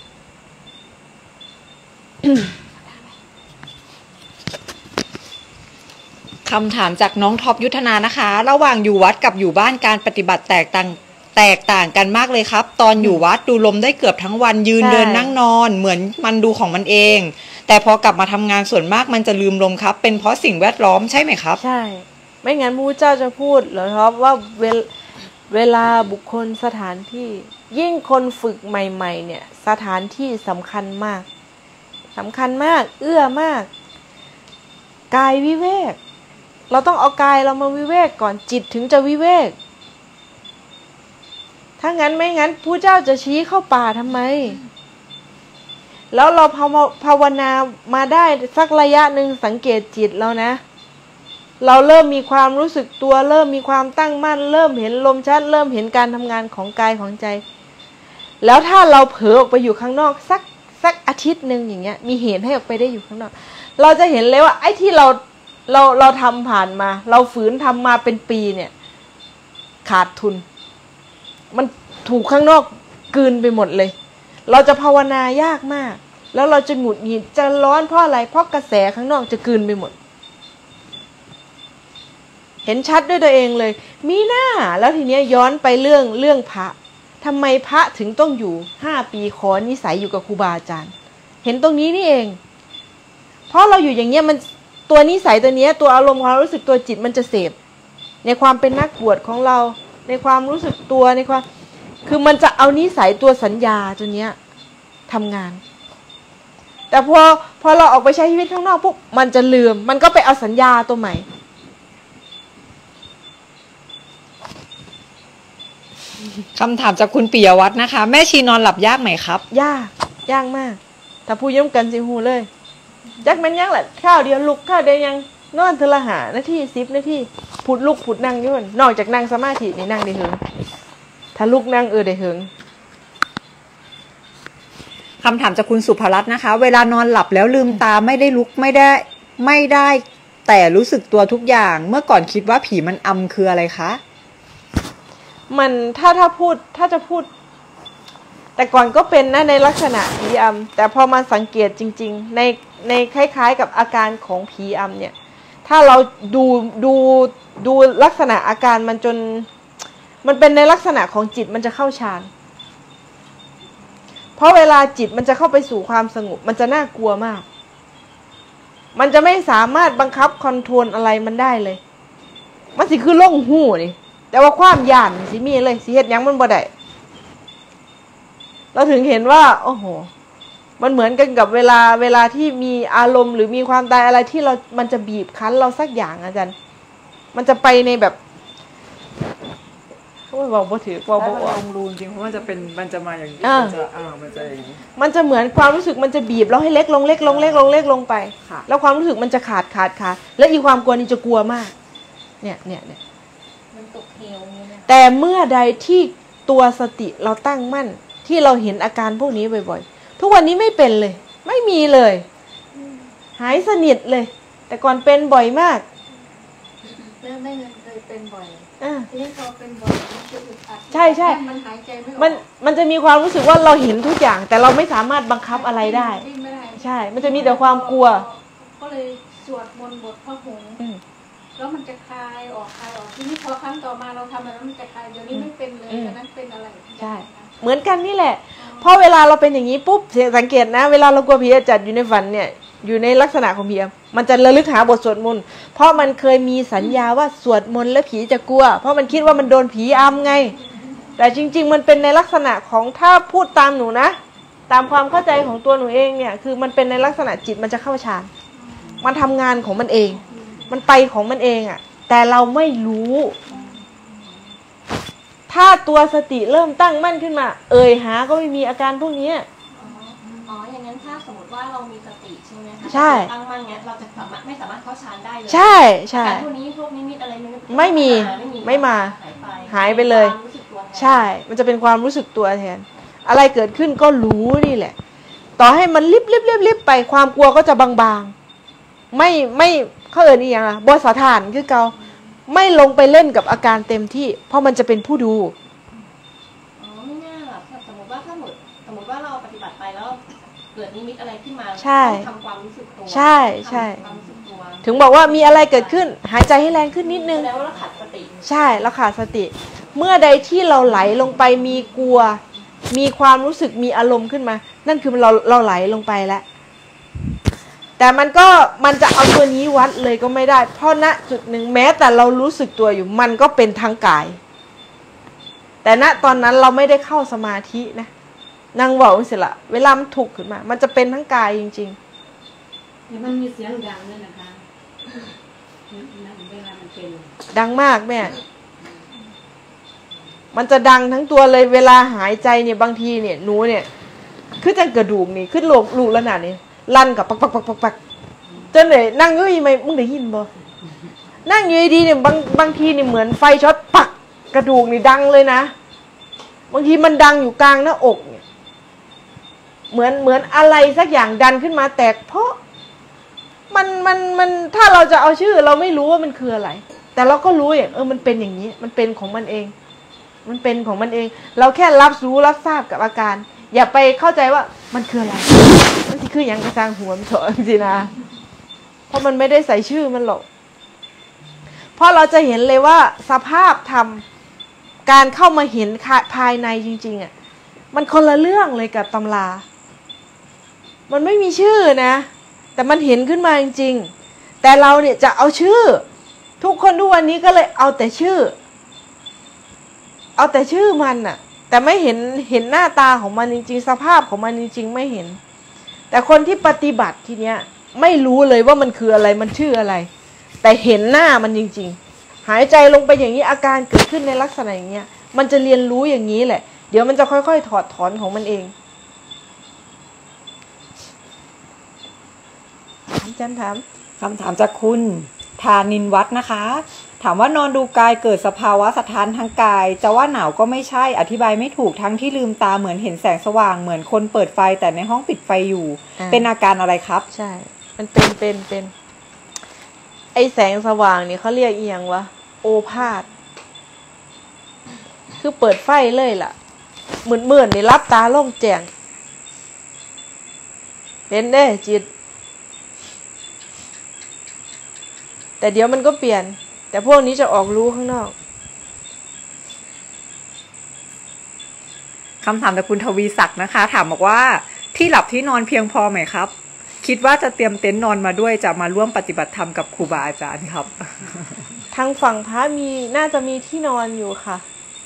คำถามจากน้องท็อปยุทธนานะคะระหว่างอยู่วัดกับอยู่บ้านการปฏิบัติแตกต่างแตกต่างกันมากเลยครับตอนอยู่วัดดูลมได้เกือบทั้งวันยืนเดินนั่งนอนเหมือนมันดูของมันเองแต่พอกลับมาทำงานส่วนมากมันจะลืมลมครับเป็นเพราะสิ่งแวดล้อมใช่ไหมครับใช่ไม่งั้นพระพุทธเจ้าจะพูดเหรอครับว่าเวลเวลาบุคคลสถานที่ยิ่งคนฝึกใหม่ๆเนี่ยสถานที่สำคัญมากสำคัญมากเอื้อมากกายวิเวกเราต้องเอากายเรามาวิเวกก่อนจิตถึงจะวิเวกถ้างั้นไม่งั้นพระเจ้าจะชี้เข้าป่าทำไมแล้วเราภาวภาวนามาได้สักระยะหนึ่งสังเกตจิตแล้วนะเราเริ่มมีความรู้สึกตัวเริ่มมีความตั้งมั่นเริ่มเห็นลมชัดเริ่มเห็นการทำงานของกายของใจแล้วถ้าเราเผลอออกไปอยู่ข้างนอกสักสักอาทิตย์หนึ่งอย่างเงี้ยมีเหตุให้ออกไปได้อยู่ข้างนอกเราจะเห็นเลยว่าไอ้ที่เราเราเราทำผ่านมาเราฝืนทำมาเป็นปีเนี่ยขาดทุนมันถูกข้างนอกกลืนไปหมดเลยเราจะภาวนายากมากแล้วเราจะหงุดหงิดจะร้อนเพราะอะไรเพราะกระแสข้างนอกจะกลืนไปหมดเห็นชัดด้วยตัวเองเลยมีหน้าแล้วทีเนี้ยย้อนไปเรื่องเรื่องพระทำไมพระถึงต้องอยู่ห้าปีขอนิสัยอยู่กับครูบาอาจารย์เห็นตรงนี้นี่เองเพราะเราอยู่อย่างเงี้ยมันตัวนิสัยตัวเนี้ยตัวอารมณ์ความรู้สึกตัวจิตมันจะเสพในความเป็นนักบวชของเราในความรู้สึกตัวในความคือมันจะเอานิสัยตัวสัญญาตัวเนี้ยทำงานแต่พอพอเราออกไปใช้ชีวิตข้างนอกปุ๊บมันจะลืมมันก็ไปเอาสัญญาตัวใหม่คำถามจากคุณปิยวัฒน์นะคะแม่ชีนอนหลับยากไหมครับยากยากมากถ้าพูดย้ำกันสิหูเลยจักแม่นยังแหละข้าวเดียวลุกข้าวเดียวยังนอนเทละหานาทีสิบนาทีผุดลุกผุดนั่งอยู่นอกจากนั่งสมาธินี่นั่งได้เหิงถ้าลุกนั่งเออได้เหิงคำถามจากคุณสุภรัตน์นะคะเวลานอนหลับแล้วลืมตาไม่ได้ลุกไม่ได้ไม่ได้แต่รู้สึกตัวทุกอย่างเมื่อก่อนคิดว่าผีมันอำคืออะไรคะมันถ้าถ้าพูดถ้าจะพูดแต่ก่อนก็เป็นนะในลักษณะผีอำแต่พอมาสังเกตจริงๆในในคล้ายๆกับอาการของผีอำเนี่ยถ้าเราดูดูดูลักษณะอาการมันจนมันเป็นในลักษณะของจิตมันจะเข้าฌานเพราะเวลาจิตมันจะเข้าไปสู่ความสงบมันจะน่ากลัวมากมันจะไม่สามารถบังคับคอนโทรลอะไรมันได้เลยมันสิคือโล่งหูนี่แต่ว่าความย่านสิมีเลยสิเฮ็ดหยังมันบ่ได้เราถึงเห็นว่าโอ้โหมันเหมือนกันกับเวลาเวลาที่มีอารมณ์หรือมีความตายอะไรที่เรามันจะบีบคั้นเราสักอย่างอาจารย์มันจะไปในแบบเขาบอกว่าถือบอกว่าลงรูนจริงเพราะมันจะเป็นมันจะมาอย่างนี้มันจะอ่ามันจะอย่างนี้มันจะเหมือนความรู้สึกมันจะบีบแล้วให้เล็กลงเล็กลงเล็กลงเล็กลงไปแล้วความรู้สึกมันจะขาดขาดขาดและอีความกลัวนี่จะกลัวมากเนี่ยเนี่ยเนี่ยแต่เมื่อใดที่ตัวสติเราตั้งมั่นที่เราเห็นอาการพวกนี้บ่อยๆทุกวันนี้ไม่เป็นเลยไม่มีเลยหายสนิทเลยแต่ก่อนเป็นบ่อยมากเริ่มได้เงินเคยเป็นบ่อยอ่าทีนี้พอเป็นบ่อยมันจะอึดอัดใช่ใช่มันหายใจไม่ออกมันมันจะมีความรู้สึกว่าเราเห็นทุกอย่างแต่เราไม่สามารถบังคับอะไรได้ใช่มันจะมีแต่ความกลัวก็เลยสวดมนต์บทพระหงส์แล้วมันจะคลายออกคลายออกทีนี้พอครั้งต่อมาเราทำแบบนั้นมันจะคลายเดี๋ยวนี้ไม่เป็นเลยตอนนั้นเป็นอะไรใช่เหมือนกันนี่แหละเพราะเวลาเราเป็นอย่างนี้ปุ๊บสังเกตนะเวลาเรากลัวผีจัดอยู่ในฝันเนี่ยอยู่ในลักษณะของผีมันจะระลึกหาบทสวดมนต์เพราะมันเคยมีสัญญาว่าสวดมนต์แล้วผีจะกลัวเพราะมันคิดว่ามันโดนผีอำไงแต่จริงๆมันเป็นในลักษณะของถ้าพูดตามหนูนะตามความเข้าใจของตัวหนูเองเนี่ยคือมันเป็นในลักษณะจิตมันจะเข้าฌานมันทำงานของมันเองมันไปของมันเองอ่ะแต่เราไม่รู้ถ้าตัวสติเริ่มตั้งมั่นขึ้นมาเอ่ยหาก็ไม่มีอาการพวกนี้อ๋ออย่างนั้นถ้าสมมติว่าเรามีสติใช่ไหมคะใช่ตั้งมั่นเงี้ยเราจะสามารถไม่สามารถเข้าฌานได้เลยใช่ใช่แต่พวกนี้พวกนิมิตอะไรไม่มีไม่มาหายไปเลยใช่มันจะเป็นความรู้สึกตัวแทนอะไรเกิดขึ้นก็รู้นี่แหละต่อให้มันลิบลิบลิบลิบไปความกลัวก็จะบางๆไม่ไม่เขาเอ่ยนี่อย่างอะบสถานคือเกาไม่ลงไปเล่นกับอาการเต็มที่เพราะมันจะเป็นผู้ดูอ๋อไม่น่าหรอกสมมติว่าถ้าหมดสมมติว่าเราปฏิบัติไปแล้วเกิดนิมิตอะไรขึ้นมาต้องทำความรู้สึกตัวใช่ใช่ถึงบอกว่ามีอะไรเกิดขึ้นหายใจให้แรงขึ้นนิดนึงแสดงว่าเราขาดสติใช่เราขาดสติเมื่อใดที่เราไหลลงไปมีกลัวมีความรู้สึกมีอารมณ์ขึ้นมานั่นคือเราเราไหลลงไปแล้วแต่มันก็มันจะเอาตัวนี้วัดเลยก็ไม่ได้เพราะณจุดหนึ่งแม้แต่เรารู้สึกตัวอยู่มันก็เป็นทางกายแต่ณตอนนั้นเราไม่ได้เข้าสมาธินะนั่งบอกเสร็จละเวลามันถูกขึ้นมามันจะเป็นทั้งกายจริงๆมันมีเสียงดังด้วยนะคะเวลามันเป็นดังมากแม่มันจะดังทั้งตัวเลยเวลาหายใจเนี่ยบางทีเนี่ยหนูเนี่ยคือจังกระดูกนี่ขึ้นโลกลูกแล้วน่ะนี่ลั่นกับปักปักปักปักปักจนเลยนั่งอยู่ยังไงมึงได้ยินบ่นั่งอยู่ดีเนี่ยบางบางทีนี่เหมือนไฟช็อตปักกระดูกนี่ดังเลยนะบางทีมันดังอยู่กลางหน้าอกเนี่ยเหมือนเหมือนอะไรสักอย่างดันขึ้นมาแตกเพราะมันมันมันถ้าเราจะเอาชื่อเราไม่รู้ว่ามันคืออะไรแต่เราก็รู้อย่างเออมันเป็นอย่างนี้มันเป็นของมันเองมันเป็นของมันเองเราแค่รับรู้รับทราบกับอาการอย่าไปเข้าใจว่ามันคืออะไรมันคืออย่างกระซังหัวมันเถอะจริงๆนะเพราะมันไม่ได้ใส่ชื่อมันหรอกเพราะเราจะเห็นเลยว่าสภาพธรรมการเข้ามาเห็นภายในจริงๆอ่ะมันคนละเรื่องเลยกับตำรามันไม่มีชื่อนะแต่มันเห็นขึ้นมาจริงๆแต่เราเนี่ยจะเอาชื่อทุกคนทุกวันนี้ก็เลยเอาแต่ชื่อเอาแต่ชื่อมันน่ะแต่ไม่เห็นเห็นหน้าตาของมันจริงๆสภาพของมันจริงๆไม่เห็นแต่คนที่ปฏิบัติทีเนี้ยไม่รู้เลยว่ามันคืออะไรมันชื่ออะไรแต่เห็นหน้ามันจริงๆหายใจลงไปอย่างนี้อาการเกิดขึ้นในลักษณะอย่างเงี้ยมันจะเรียนรู้อย่างนี้แหละเดี๋ยวมันจะค่อยๆถอดถอนของมันเองถามจันถามคำถามจากคุณธานินวัฒน์นะคะถามว่านอนดูกายเกิดสภาวะสะท้านทางกายจะว่าหนาวก็ไม่ใช่อธิบายไม่ถูกทั้งที่ลืมตาเหมือนเห็นแสงสว่างเหมือนคนเปิดไฟแต่ในห้องปิดไฟอยู่เป็นอาการอะไรครับใช่มันเป็นเป็นเป็นไอแสงสว่างนี่เขาเรียกอีหยังวะโอภาสคือเปิดไฟเลยล่ะเหมือนเหมือนนี่รับตาโล่งแจ้งเป็นได้จิตแต่เดี๋ยวมันก็เปลี่ยนแต่พวกนี้จะออกรู้ข้างนอกคำถามจากคุณทวีศักดิ์นะคะถามบอกว่าที่หลับที่นอนเพียงพอไหมครับคิดว่าจะเตรียมเต็นท์นอนมาด้วยจะมาร่วมปฏิบัติธรรมกับครูบาอาจารย์ครับทางฝั่งพระมีน่าจะมีที่นอนอยู่ค่ะ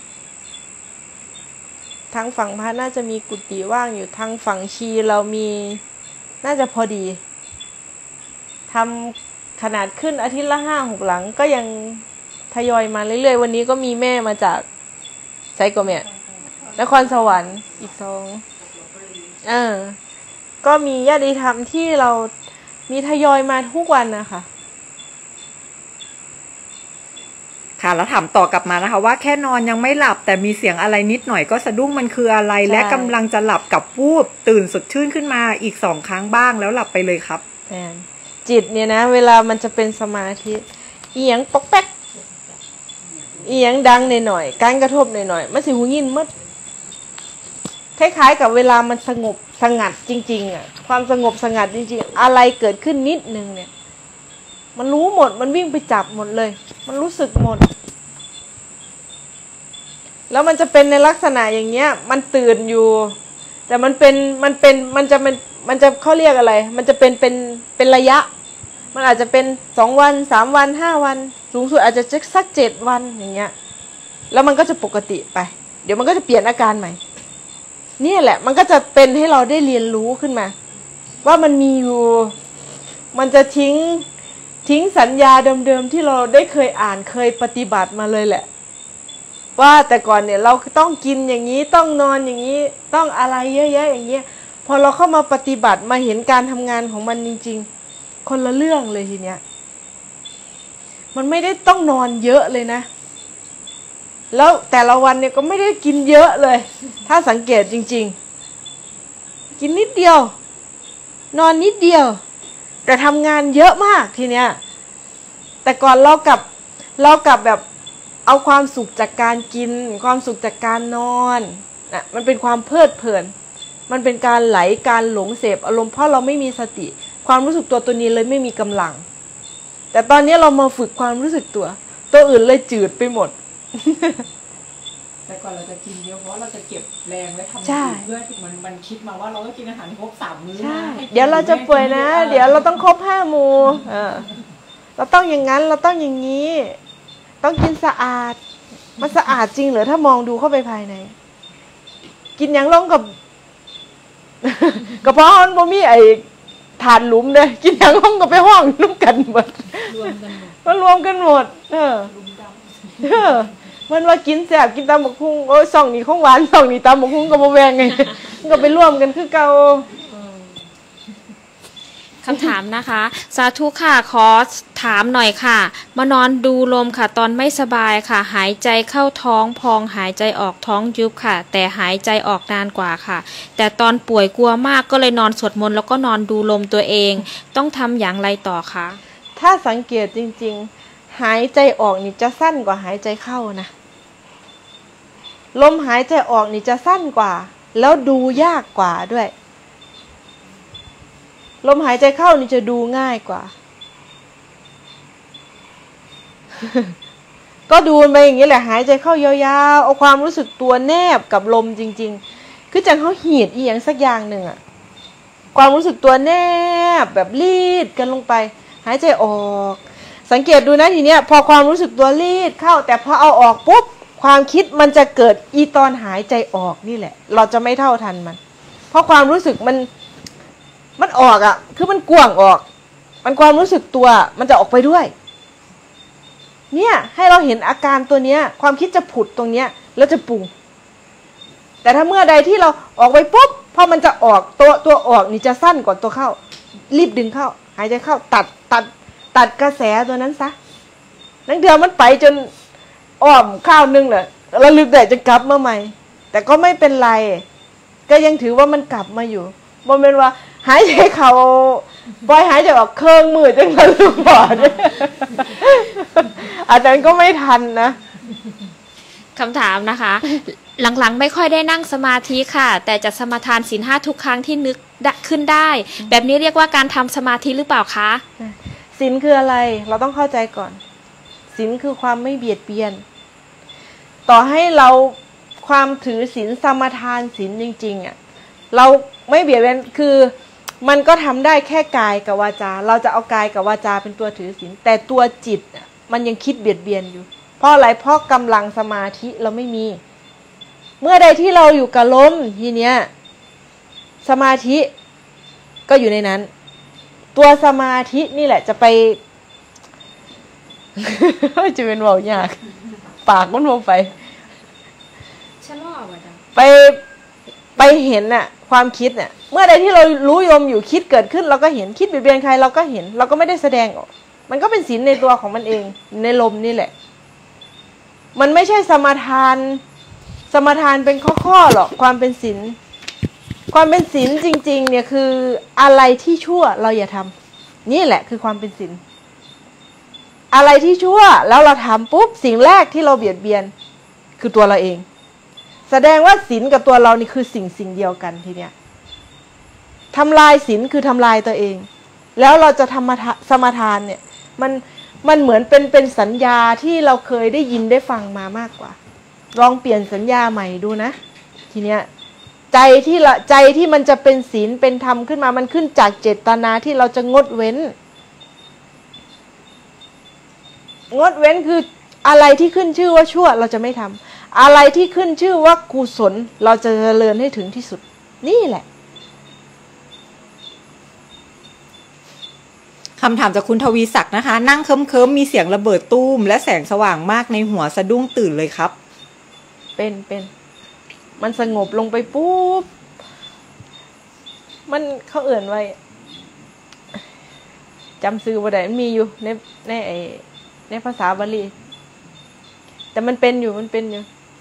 ทางฝั่งพระน่าจะมีกุฏิว่างอยู่ทางฝั่งชีเรามีน่าจะพอดีทำขนาดขึ้นอาทิตย์ละห้าหกหลังก็ยังทยอยมาเรื่อยๆวันนี้ก็มีแม่มาจากไซโกเมียนครสวรรค์อีกสองเออก็มีญาติธรรมที่เรามีทยอยมาทุกวันนะคะค่ะแล้วถามต่อกลับมานะคะว่าแค่นอนยังไม่หลับแต่มีเสียงอะไรนิดหน่อยก็สะดุ้งมันคืออะไรและกำลังจะหลับกับวูบตื่นสดชื่นขึ้นมาอีกสองครั้งบ้างแล้วหลับไปเลยครับจิตเนี่ยนะเวลามันจะเป็นสมาธิอีหยังปอกแป๊กอีหยังดังหน่อยๆการกระทบหน่อยๆมันสิหูยินมัดคล้ายๆกับเวลามันสงบสงัดจริงๆอ่ะความสงบสงัดจริงๆอะไรเกิดขึ้นนิดนึงเนี่ยมันรู้หมดมันวิ่งไปจับหมดเลยมันรู้สึกหมดแล้วมันจะเป็นในลักษณะอย่างเงี้ยมันตื่นอยู่แต่มันเป็นมันเป็นมันจะมันมันจะเขาเรียกอะไรมันจะเป็นเป็นเป็นระยะมันอาจจะเป็นสองวันสามวันห้าวันสูงสุดอาจจะสักเจ็ดวันอย่างเงี้ยแล้วมันก็จะปกติไปเดี๋ยวมันก็จะเปลี่ยนอาการใหม่นี่แหละมันก็จะเป็นให้เราได้เรียนรู้ขึ้นมาว่ามันมีอยู่มันจะทิ้งทิ้งสัญญาเดิมๆที่เราได้เคยอ่านเคยปฏิบัติมาเลยแหละว่าแต่ก่อนเนี่ยเราต้องกินอย่างนี้ต้องนอนอย่างนี้ต้องอะไรเยอะๆอย่างเงี้ยพอเราเข้ามาปฏิบัติมาเห็นการทำงานของมันจริงๆคนละเรื่องเลยทีเนี้ยมันไม่ได้ต้องนอนเยอะเลยนะแล้วแต่ละวันเนี่ยก็ไม่ได้กินเยอะเลยถ้าสังเกตจริงๆกินนิดเดียวนอนนิดเดียวแต่ทำงานเยอะมากทีเนี้ยแต่ก่อนเรากับเรากับแบบเอาความสุขจากการกินความสุขจากการนอนน่ะมันเป็นความเพลิดเพลินมันเป็นการไหลการหลงเสพอารมณ์เพราะเราไม่มีสติความรู้สึกตัวตัวนี้เลยไม่มีกำลังแต่ตอนนี้เรามาฝึกความรู้สึกตัวตัวอื่นเลยจืดไปหมดแต่ก่อนเราจะกินเยอะเพราะเราจะเก็บแรงไว้ทำอย่างอื่นเพื่อมันมันคิดมาว่าเราต้องกินอาหารครบสามมื้อนะเดี๋ยวเราจะป่วยนะเดี๋ยวเราต้องครบห้าหมู่เออเราต้องอย่างนั้นเราต้องอย่างนี้ต้องกินสะอาดมันสะอาดจริงเหรอถ้ามองดูเข้าไปภายในกินอย่างลงกับกระเพาะมันบ่มีไอ้ฐานหลุมเลยกินอย่างลงกับไปห้องนุ่มกันหมดรวมกันหมดก็รวมกันหมดเออเออมันว่ากินแซ่บกินตำบักหุ่งโอ้ยสองนี่ของหวานสองนี่ตำบักหุ่งก็บ่แบ่งไง ก็ไปร่วมกันคือเก่าคำถามนะคะ สาธุค่ะขอถามหน่อยค่ะมานอนดูลมค่ะตอนไม่สบายค่ะหายใจเข้าท้องพองหายใจออกท้องยุบค่ะแต่หายใจออกนานกว่าค่ะแต่ตอนป่วยกลัวมากก็เลยนอนสวดมนต์แล้วก็นอนดูลมตัวเองต้องทำอย่างไรต่อคะถ้าสังเกตจริงๆหายใจออกนี่จะสั้นกว่าหายใจเข้านะลมหายใจออกนี่จะสั้นกว่าแล้วดูยากกว่าด้วยลมหายใจเข้านี่จะดูง่ายกว่า ก็ดูไปอย่างนี้แหละหายใจเข้ายาวๆเอาความรู้สึกตัวแนบกับลมจริงๆคือจังเขาหีดอีหยังสักอย่างหนึ่งอะความรู้สึกตัวแนบแบบรีดกันลงไปหายใจออกสังเกตดูนะทีเนี้ยพอความรู้สึกตัวรีดเข้าแต่พอเอาออกปุ๊บความคิดมันจะเกิดอีตอนหายใจออกนี่แหละเราจะไม่เท่าทันมันเพราะความรู้สึกมันมันออกอ่ะคือมันกว้างออกมันความรู้สึกตัวมันจะออกไปด้วยเนี่ยให้เราเห็นอาการตัวเนี้ยความคิดจะผุดตรงเนี้ยแล้วจะปรุงแต่ถ้าเมื่อใดที่เราออกไปปุ๊บพอมันจะออกตัวตัวออกนี่จะสั้นกว่าตัวเข้ารีบดึงเข้าหายใจเข้าตัดตัดตัดกระแสตัวนั้นซะนั่นเดียวมันไปจนอ้อมข้าวนึงเลยแล้วลืมแต่จะกลับมาใหม่แต่ก็ไม่เป็นไรก็ยังถือว่ามันกลับมาอยู่บ่เป็นว่าหายใจเขาปล่อยหายใจออกเครื่องมือจังเลยลูกบอดอาจารย์ก็ไม่ทันนะคำถามนะคะ หลังๆไม่ค่อยได้นั่งสมาธิค่ะแต่จะสมาทานศีลห้าทุกครั้งที่นึกขึ้นได้แบบนี้เรียกว่าการทำสมาธิหรือเปล่าคะศีลคืออะไรเราต้องเข้าใจก่อนศีลคือความไม่เบียดเบียนต่อให้เราความถือศีลสมาทานศีลจริงๆอ่ะเราไม่เบียดเบียนคือมันก็ทำได้แค่กายกับวาจาเราจะเอากายกับวาจาเป็นตัวถือศีลแต่ตัวจิตมันยังคิดเบียดเบียนอยู่เพราะอะไรเพราะกำลังสมาธิเราไม่มีเมื่อใดที่เราอยู่กับลมทีเนี้ยสมาธิก็อยู่ในนั้นตัวสมาธินี่แหละจะไป จะเป็นเบายากปากมันลงไปไปไปเห็นน่ะความคิดเนี่ยเมื่อใดที่เรารู้ยมอยู่คิดเกิดขึ้นเราก็เห็นคิดเบียดเบียนใครเราก็เห็นเราก็ไม่ได้แสดงออกมันก็เป็นศีลในตัวของมันเองในลมนี่แหละมันไม่ใช่สมาทานสมาทานเป็นข้อๆหรอกความเป็นศีลความเป็นศีลจริงๆเนี่ยคืออะไรที่ชั่วเราอย่าทำนี่แหละคือความเป็นศีลอะไรที่ชั่วแล้วเราทำปุ๊บสิ่งแรกที่เราเบียดเบียนคือตัวเราเองแสดงว่าศีลกับตัวเรานี่คือสิ่งสิ่งเดียวกันทีเนี้ยทำลายศีลคือทำลายตัวเองแล้วเราจะทำสมาทานเนี่ยมันมันเหมือนเป็นเป็นสัญญาที่เราเคยได้ยินได้ฟังมามากกว่าลองเปลี่ยนสัญญาใหม่ดูนะทีเนี้ยใจที่ละใจที่มันจะเป็นศีลเป็นธรรมขึ้นมามันขึ้นจากเจตนาที่เราจะงดเว้นงดเว้นคืออะไรที่ขึ้นชื่อว่าชั่วเราจะไม่ทำอะไรที่ขึ้นชื่อว่ากุศลเราจะเจริญให้ถึงที่สุดนี่แหละคำถามจากคุณทวีศักดิ์นะคะนั่งเคิ้มๆมีเสียงระเบิดตู้มและแสงสว่างมากในหัวสะดุ้งตื่นเลยครับเป็นเป็นมันสงบลงไปปุ๊บมันเขาเอื่นไว้จำซื้อบ่ได้มันมีอยู่ในในไอในภาษาบาลีแต่มันเป็นอยู่มันเป็นอยู่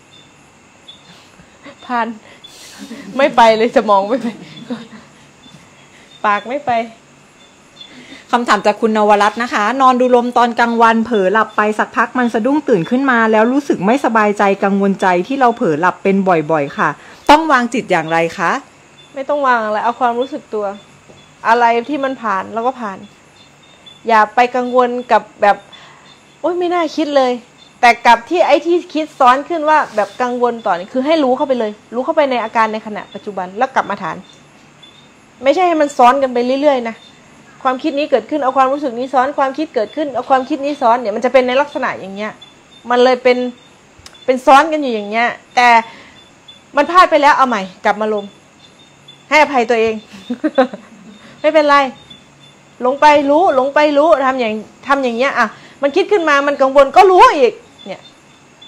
ผ่านไม่ไปเลยสมองไม่ไปปากไม่ไปคำถามจากคุณนวรัตน์นะคะนอนดูลมตอนกลางวันเผลอหลับไปสักพักมันสะดุ้งตื่นขึ้นมาแล้วรู้สึกไม่สบายใจกังวลใจที่เราเผลอหลับเป็นบ่อยๆค่ะต้องวางจิตอย่างไรคะไม่ต้องวางอะไรเอาความรู้สึกตัวอะไรที่มันผ่านแล้วก็ผ่านอย่าไปกังวลกับแบบโอ๊ยไม่น่าคิดเลยแต่กับที่ไอ้ที่คิดซ้อนขึ้นว่าแบบกังวลต่อนี่คือให้รู้เข้าไปเลยรู้เข้าไปในอาการในขณะปัจจุบันแล้วกลับมาฐานไม่ใช่ให้มันซ้อนกันไปเรื่อยๆนะความคิดนี้เกิดขึ้นเอาความรู้สึกนี้ซ้อนความคิดเกิดขึ้นเอาความคิดนี้ซ้อนเนี่ยมันจะเป็นในลักษณะอย่างเงี้ยมันเลยเป็นเป็นซ้อนกันอยู่อย่างเงี้ยแต่มันพลาดไปแล้วเอาใหม่กลับมาลงให้อภัยตัวเอง ไม่เป็นไรลงไปรู้ลงไปรู้ทำอย่างทำอย่างเงี้ยอ่ะมันคิดขึ้นมามันกังวลก็รู้อีกเนี่ย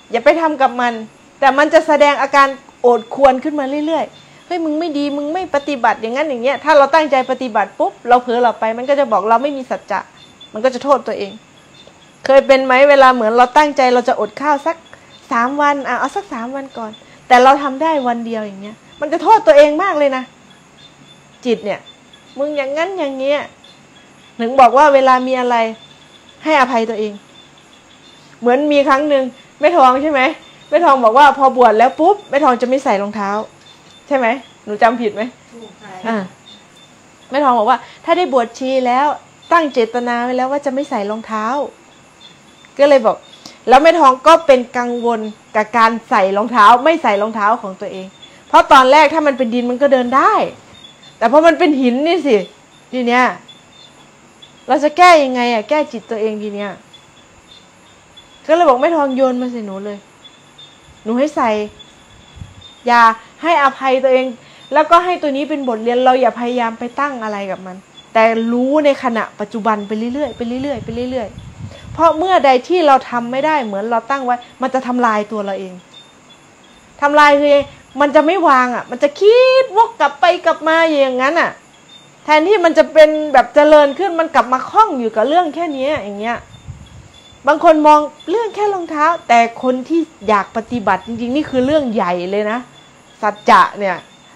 อย่าไปทำกับมันแต่มันจะแสดงอาการโอดครวญขึ้นมาเรื่อยๆเฮ้ยมึงไม่ดีมึงไม่ปฏิบัติอย่างนั้นอย่างเงี้ยถ้าเราตั้งใจปฏิบัติปุ๊บเราเผลอเราไปมันก็จะบอกเราไม่มีสัจจะมันก็จะโทษตัวเองเคยเป็นไหมเวลาเหมือนเราตั้งใจเราจะอดข้าวสักสามวันอ่ะเอาสักสามวันก่อนแต่เราทำได้วันเดียวอย่างเงี้ยมันจะโทษตัวเองมากเลยนะจิตเนี่ยมึงอย่างนั้นอย่างเงี้ยถึงบอกว่าเวลามีอะไรให้อภัยตัวเองเหมือนมีครั้งหนึ่งแม่ทองใช่ไหมแม่ทองบอกว่าพอบวชแล้วปุ๊บแม่ทองจะไม่ใส่รองเท้าใช่ไหมหนูจำผิดไหมอ่าแม่ทองบอกว่าถ้าได้บวชชีแล้วตั้งเจตนาไว้แล้วว่าจะไม่ใส่รองเท้าก็เลยบอกแล้วแม่ทองก็เป็นกังวลกับการใส่รองเท้าไม่ใส่รองเท้าของตัวเองเพราะตอนแรกถ้ามันเป็นดินมันก็เดินได้แต่พอมันเป็นหินนี่สิทีเนี้ยเราจะแก้ยังไงอ่ะแก้จิตตัวเองทีเนี้ยก็เลยบอกแม่ทองโยนมาใส่หนูเลยหนูให้ใส่อย่าให้อภัยตัวเองแล้วก็ให้ตัวนี้เป็นบทเรียนเราอย่าพยายามไปตั้งอะไรกับมันแต่รู้ในขณะปัจจุบันไปเรื่อยๆไปเรื่อยๆไปเรื่อยๆเพราะเมื่อใดที่เราทำไม่ได้เหมือนเราตั้งไว้มันจะทำลายตัวเราเองทำลายคือมันจะไม่วางอ่ะมันจะคิดวกกลับไปกลับมาอย่างนั้นอ่ะแทนที่มันจะเป็นแบบเจริญขึ้นมันกลับมาคล้องอยู่กับเรื่องแค่นี้อย่างเงี้ยบางคนมองเรื่องแค่รองเท้าแต่คนที่อยากปฏิบัติจริงๆนี่คือเรื่องใหญ่เลยนะสัจจะเนี่ย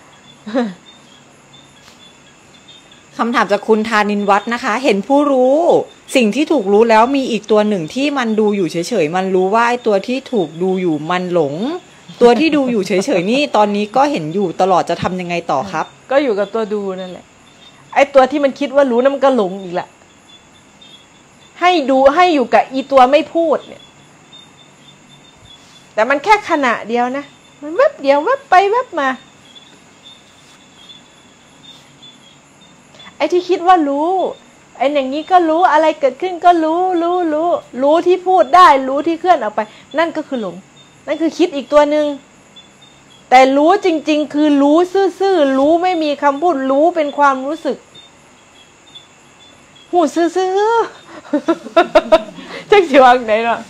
คำถามจากคุณธานินวัฒน์นะคะเห็นผู้รู้สิ่งที่ถูกรู้แล้วมีอีกตัวหนึ่งที่มันดูอยู่เฉยๆมันรู้ว่าไอ้ตัวที่ถูกดูอยู่มันหลงตัวที่ดูอยู่เฉยๆนี่ตอนนี้ก็เห็นอยู่ตลอดจะทำยังไงต่อครับก็อยู่กับตัวดูนั่นแหละไอ้ตัวที่มันคิดว่ารู้นั่นมันก็หลงอีกแหละให้ดูให้อยู่กับอีตัวไม่พูดเนี่ยแต่มันแค่ขณะเดียวนะมันแวบเดียวแวบไปแวบมาไอ้ที่คิดว่ารู้ไอ้อย่างนี้ก็รู้อะไรเกิดขึ้นก็รู้รู้รู้รู้ที่พูดได้รู้ที่เคลื่อนออกไปนั่นก็คือหลงนั่นคือคิดอีกตัวหนึ่งแต่รู้จริงๆคือรู้ซื่อๆรู้ไม่มีคำพูดรู้เป็นความรู้สึกหูซื่อๆจังสิวางไหนเนาะ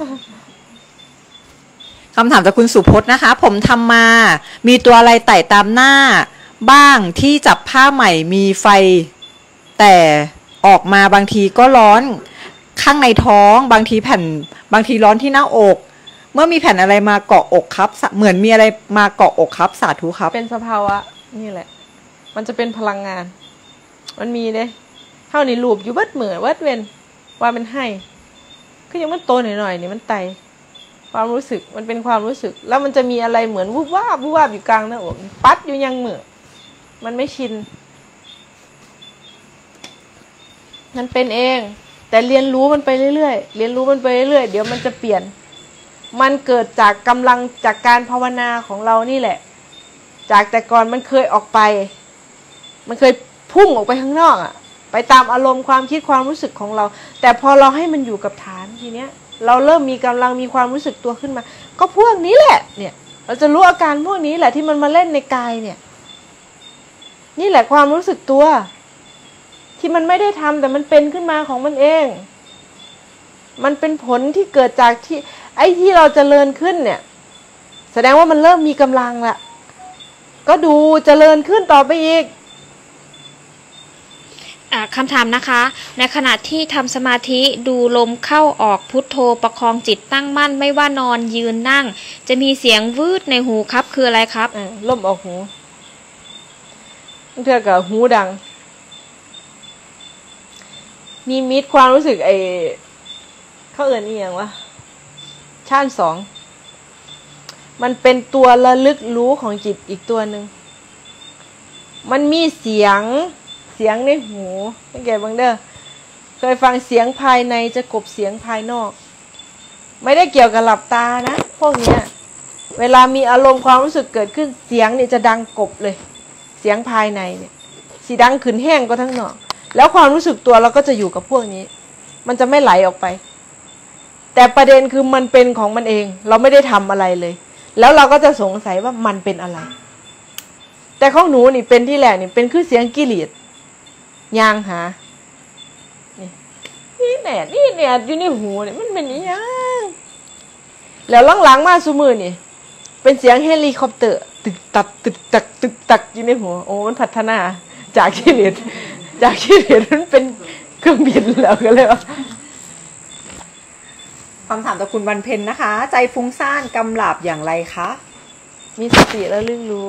คำถามจากคุณสุพจน์นะคะผมทำมามีตัวอะไรไต่ตามหน้าบ้างที่จับผ้าใหม่มีไฟแต่ออกมาบางทีก็ร้อนข้างในท้องบางทีแผ่นบางทีร้อนที่หน้าอกเมื่อมีแผ่นอะไรมาเกาะอกครับเหมือนมีอะไรมาเกาะอกครับสาธุครับเป็นสภาวะนี่แหละมันจะเป็นพลังงานมันมีเด้เท่านี้รูปอยู่วัดเหมือวัดเวนว่ามันให้คือยังมันโตหน่อยๆนี่มันไตความรู้สึกมันเป็นความรู้สึกแล้วมันจะมีอะไรเหมือนวูบวาบวูบวาบอยู่กลางหน้าอกปัดอยู่ยังเหมือมันไม่ชินมันเป็นเองแต่เรียนรู้มันไปเรื่อยๆเรียนรู้มันไปเรื่อยๆเดี๋ยวมันจะเปลี่ยนมันเกิดจากกำลังจากการภาวนาของเรานี่แหละจากแต่ก่อนมันเคยออกไปมันเคยพุ่งออกไปข้างนอกอ่ะไปตามอารมณ์ความคิดความรู้สึกของเราแต่พอเราให้มันอยู่กับฐานทีเนี้ยเราเริ่มมีกำลังมีความรู้สึกตัวขึ้นมาก็พวกนี้แหละเนี่ยเราจะรู้อาการพวกนี้แหละที่มันมาเล่นในกายเนี่ยนี่แหละความรู้สึกตัวที่มันไม่ได้ทำแต่มันเป็นขึ้นมาของมันเองมันเป็นผลที่เกิดจากที่ไอ้ที่เราเจริญขึ้นเนี่ยแสดงว่ามันเริ่มมีกำลังละก็ดูเจริญขึ้นต่อไปอีกคำถามนะคะในขณะที่ทำสมาธิดูลมเข้าออกพุทโธประคองจิตตั้งมั่นไม่ว่านอนยืนนั่งจะมีเสียงวืดในหูครับคืออะไรครับลมออกหูเท่ากับหูดังมีมิตรความรู้สึกไอ้เขาเอ่ยนี่อย่างวะชาติสองมันเป็นตัวระลึกรู้ของจิตอีกตัวหนึ่งมันมีเสียงเสียงในหูสังเกตบ้างเด้อเคยฟังเสียงภายในจะกบเสียงภายนอกไม่ได้เกี่ยวกับหลับตานะพวกเนี้ยเวลามีอารมณ์ความรู้สึกเกิดขึ้นเสียงเนี่ยจะดังกบเลยเสียงภายในเนี่ยสีดังขึ้นแห้งก็ทั้งนอกแล้วความรู้สึกตัวเราก็จะอยู่กับพวกนี้มันจะไม่ไหลออกไปแต่ประเด็นคือมันเป็นของมันเองเราไม่ได้ทำอะไรเลยแล้วเราก็จะสงสัยว่ามันเป็นอะไรแต่ของหนูนี่เป็นที่แรกนี่เป็นคือเสียงกิเลสยางหานี่นี่แหนนี่แหนอยู่ในหูเนี่ยมันเป็นยังแล้วหลังๆมาซุมือนี่เป็นเสียงเฮลิคอปเตอร์ตึกตักตึกตักตึกตักอยู่ในหัวโอ้มันพัฒนาจากที่เรียนจากที่เรียนมันเป็นเครื่องบินแล้วก็เลยว่าคำถามจากคุณวันเพ็ญนะคะ ใจฟุ้งซ่านกำหลาบอย่างไรคะมีสติแล้วลึกรู้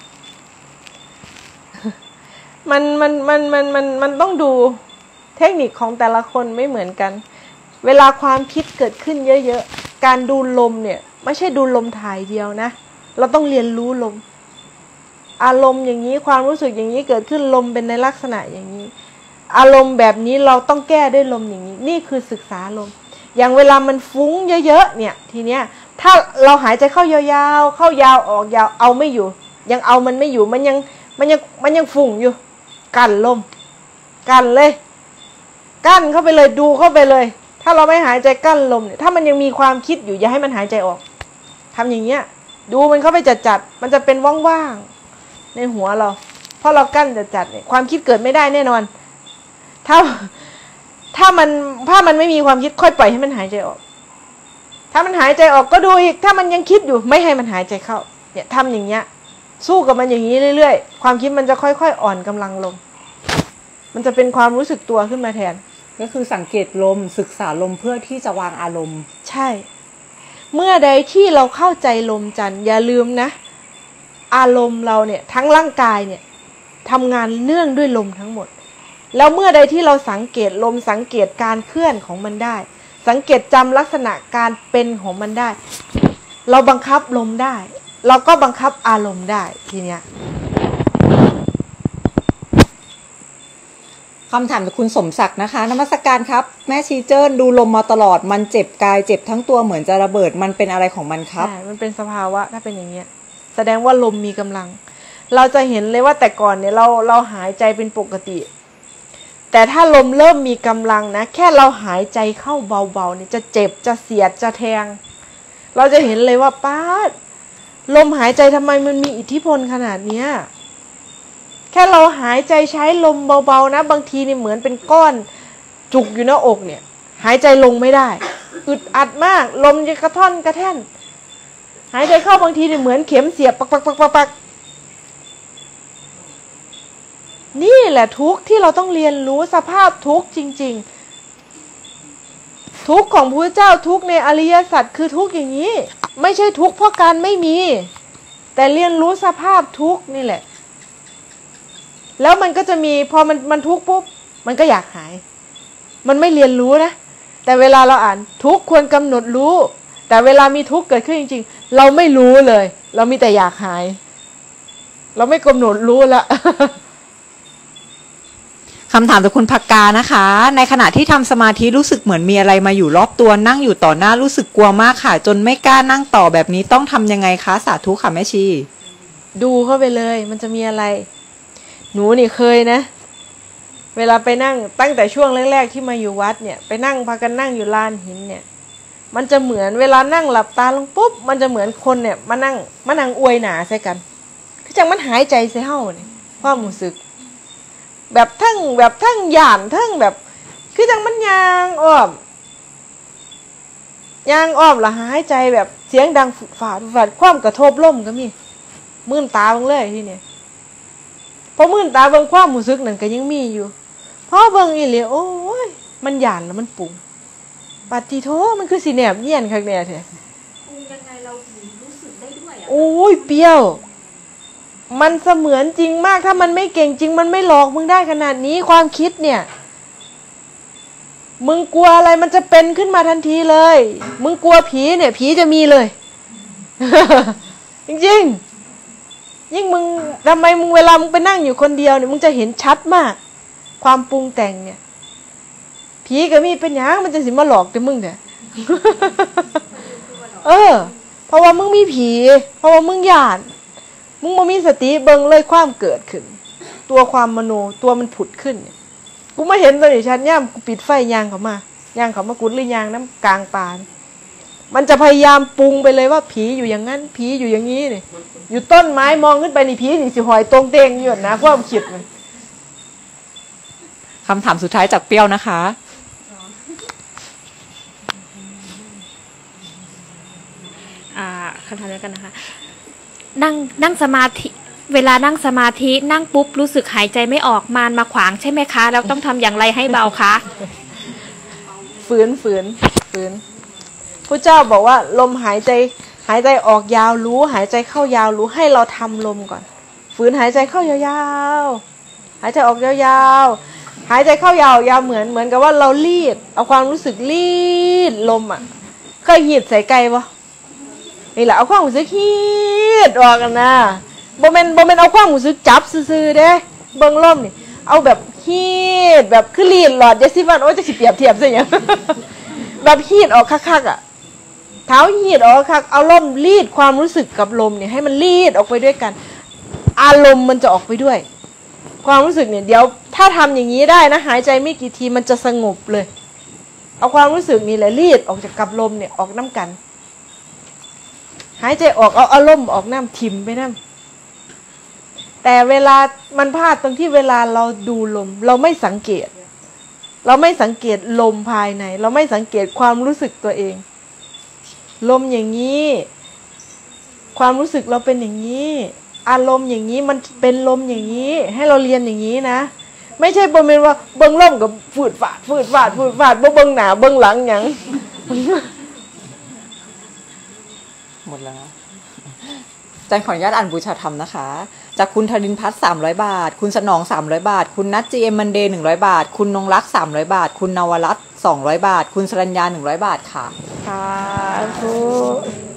มันมันมันมันมันมันต้องดูเทคนิคของแต่ละคนไม่เหมือนกันเวลาความคิดเกิดขึ้นเยอะๆการดูลมเนี่ยไม่ใช่ดูลมถ่ายเดียวนะเราต้องเรียนรู้ลมอารมณ์อย่างนี้ความรู้สึกอย่างนี้เกิดขึ้นลมเป็นในลักษณะอย่างนี้อารมณ์แบบนี้เราต้องแก้ด้วยลมอย่างนี้นี่คือศึกษาลมอย่างเวลามันฟุ้งเยอะๆเนี่ยทีเนี้ยถ้าเราหายใจเข้ายาวๆเข้ายาวออกยาวเอาไม่อยู่ยังเอามันไม่อยู่มันยังมันยังมันยังฟุ้งอยู่กั้นลมกั้นเลยกั้นเข้าไปเลยดูเข้าไปเลยถ้าเราไม่หายใจกั้นลมเนี่ยถ้ามันยังมีความคิดอยู่อย่าให้มันหายใจออกทำอย่างเงี้ยดูมันเข้าไปจัดๆมันจะเป็นว่างๆในหัวเราเพราะเรากั้นจัดๆเนี่ยความคิดเกิดไม่ได้แน่นอนถ้าถ้ามันถ้ามันไม่มีความคิดค่อยปล่อยให้มันหายใจออกถ้ามันหายใจออกก็ดูอีกถ้ามันยังคิดอยู่ไม่ให้มันหายใจเข้าเนี่ยทำอย่างเงี้ยสู้กับมันอย่างนี้เรื่อยๆความคิดมันจะค่อยๆอ่อนกำลังลงมันจะเป็นความรู้สึกตัวขึ้นมาแทนก็คือสังเกตลมศึกษาลมเพื่อที่จะวางอารมณ์ใช่เมื่อใดที่เราเข้าใจลมจันทร์อย่าลืมนะอารมณ์เราเนี่ยทั้งร่างกายเนี่ยทำงานเนื่องด้วยลมทั้งหมดแล้วเมื่อใดที่เราสังเกตลมสังเกตการเคลื่อนของมันได้สังเกตจำลักษณะการเป็นของมันได้เราบังคับลมได้เราก็บังคับอารมณ์ได้ทีเนี้ยคำถามจากคุณสมศักดิ์นะคะนมัสการครับแม่ชีเจิ้นดูลมมาตลอดมันเจ็บกายเจ็บทั้งตัวเหมือนจะระเบิดมันเป็นอะไรของมันครับใช่มันเป็นสภาวะถ้าเป็นอย่างเงี้ยแสดงว่าลมมีกำลังเราจะเห็นเลยว่าแต่ก่อนเนี่ยเราเราหายใจเป็นปกติแต่ถ้าลมเริ่มมีกำลังนะแค่เราหายใจเข้าเบาๆเนี่ยจะเจ็บจะเสียดจะแทงเราจะเห็นเลยว่าป๊าดลมหายใจทำไมมันมีอิทธิพลขนาดเนี้ยแค่เราหายใจใช้ลมเบาๆนะบางทีนี่เหมือนเป็นก้อนจุกอยู่หน้าอกเนี่ยหายใจลงไม่ได้อึดอัดมากลมจะกระท่อนกระแท่นหายใจเข้าบางทีนี่เหมือนเข็มเสียบปักปักปักปักปักนี่แหละทุกข์ที่เราต้องเรียนรู้สภาพทุกข์จริงๆทุกข์ของพระเจ้าทุกข์ในอริยสัจคือทุกข์อย่างนี้ไม่ใช่ทุกข์เพราะการไม่มีแต่เรียนรู้สภาพทุกข์นี่แหละแล้วมันก็จะมีพอมันมันทุกข์ปุ๊บมันก็อยากหายมันไม่เรียนรู้นะแต่เวลาเราอ่านทุกข์ควรกำหนดรู้แต่เวลามีทุกข์เกิดขึ้นจริงๆเราไม่รู้เลยเรามีแต่อยากหายเราไม่กำหนดรู้ละคำถามจากคุณภักกานะคะในขณะที่ทำสมาธิรู้สึกเหมือนมีอะไรมาอยู่รอบตัวนั่งอยู่ต่อหน้ารู้สึกกลัวมากค่ะจนไม่กล้านั่งต่อแบบนี้ต้องทำยังไงคะสาธุค่ะแม่ชีดูเข้าไปเลยมันจะมีอะไรหนูนี่เคยนะเวลาไปนั่งตั้งแต่ช่วงแรกๆที่มาอยู่วัดเนี่ยไปนั่งพากันนั่งอยู่ลานหินเนี่ยมันจะเหมือนเวลานั่งหลับตาลงปุ๊บมันจะเหมือนคนเนี่ยมานั่งมานั่งอวยหนาใส่กันคือจังมันหายใจใส่เฮ้าเนี่ยความรู้สึกแบบทั้งแบบทั้งหยานทั้งแบบคือจังมันยางอ้อมยางอ้อมละหายใจแบบเสียงดังฝุดฝาดฝาดความกระทบลมก็มีมื่นตาเบิ่งเลยที่เนี่ยพอมื่นตาเบิ่งความรู้สึกนั่นก็ยังมีอยู่พอเบิ่งอีหลีโอ้ยมันหยานแล้วมันปุ่งปฏิโทมันคือสีแหนบเยี่ยนคักแน่แท้ปุ่งยังไงเราถึงรู้สึกได้ด้วยอ่ะโอ้ยเปรี้ยวมันเสมือนจริงมากถ้ามันไม่เก่งจริงมันไม่หลอกมึงได้ขนาดนี้ความคิดเนี่ยมึงกลัวอะไรมันจะเป็นขึ้นมาทันทีเลยมึงกลัวผีเนี่ยผีจะมีเลย จริงๆยิ่งมึงทำไมมึงเวลามึงไปนั่งอยู่คนเดียวเนี่ยมึงจะเห็นชัดมากความปรุงแต่งเนี่ยผีก็มีเป็นอย่างมันจะสิมาหลอกแต่มึงเนี่ย เออเพราะว่ามึงมีผีเพราะว่ามึงหยาดมึงบ่มีสติเบิ่งเลยความเกิดขึ้นตัวความมโนตัวมันผุดขึ้นเนี่ยกูไม่เห็นตัวนี้ชัดย่ำกูปิดไฟยางเขามายางเขามากุดหรือยางน้ำกลางป่ามันจะพยายามปรุงไปเลยว่าผีอยู่อย่างนั้นผีอยู่อย่างนี้เนี่ยอยู่ต้นไม้มองขึ้นไปนี่ผีนี่สิหอยตรงเตงอยู่นะความคิดมันคำถามสุดท้ายจากเปรี้ยวนะคะคำถามเดียวกันนะคะ นั่งนั่งสมาธิเวลานั่งสมาธินั่งปุ๊บรู้สึกหายใจไม่ออกมารมาขวางใช่ไหมคะแล้วต้องทำอย่างไรให้เบาคะฝืนฝืนฝืนพระเจ้าบอกว่าลมหายใจหายใจออกยาวรู้หายใจเข้ายาวรู้ให้เราทำลมก่อนฝืนหายใจเข้ายาวๆหายใจออกยาวๆหายใจเข้ายาวๆเหมือนเหมือนกับว่าเรารีดเอาความรู้สึกรีดลมอ่ะเคยหีดใส่ไก่ปะนี่แหละเอาความรู้สึกหีดออกกันนะบ่แม่นบ่แม่นเอาความรู้สึกจับซื่อๆเด้เบิ่งลมนี่เอาแบบฮีดแบบคือรีดหลอดยาซิฟันโอ้ยจะสิเปรียบเทียบซะอย่าง แบบฮีดออกคักๆอ่ะเท้าฮีดออกคักเอาลมรีดความรู้สึกกับลมเนี่ยให้มันรีดออกไปด้วยกันอารมณ์มันจะออกไปด้วยความรู้สึกเนี่ยเดี๋ยวถ้าทำอย่างนี้ได้นะหายใจไม่กี่ทีมันจะสงบเลยเอาความรู้สึกนี่แหละรีดออกจากกับลมเนี่ยออกน้ำกันหายใจออกเอาอารมณ์ออกน้ำทิมไปน้ำแต่เวลามันพลาดตรงที่เวลาเราดูลมเราไม่สังเกตเราไม่สังเกตลมภายในเราไม่สังเกตความรู้สึกตัวเองลมอย่างนี้ความรู้สึกเราเป็นอย่างนี้อารมณ์อย่างนี้มันเป็นลมอย่างนี้ให้เราเรียนอย่างนี้นะไม่ใช่บ่แม่นว่าเบิ่งลมกับฝืดฝาดฝืดฝาดฝืดฝาดบ่เบิ่งหน้าเบิ่งหลังหยังหมดแล้วจันขออนุญาตอ่านบูชาธรรมนะคะจากคุณธรินพัฒน์สามร้อยบาทคุณสนองสามร้อยบาทคุณนัท จี เอ็ม มันเดย์หนึ่งร้อยบาทคุณนงรักสามร้อยบาทคุณนวรัตน์สองร้อยบาทคุณสรัญญาหนึ่งร้อยบาทค่ะสาธุ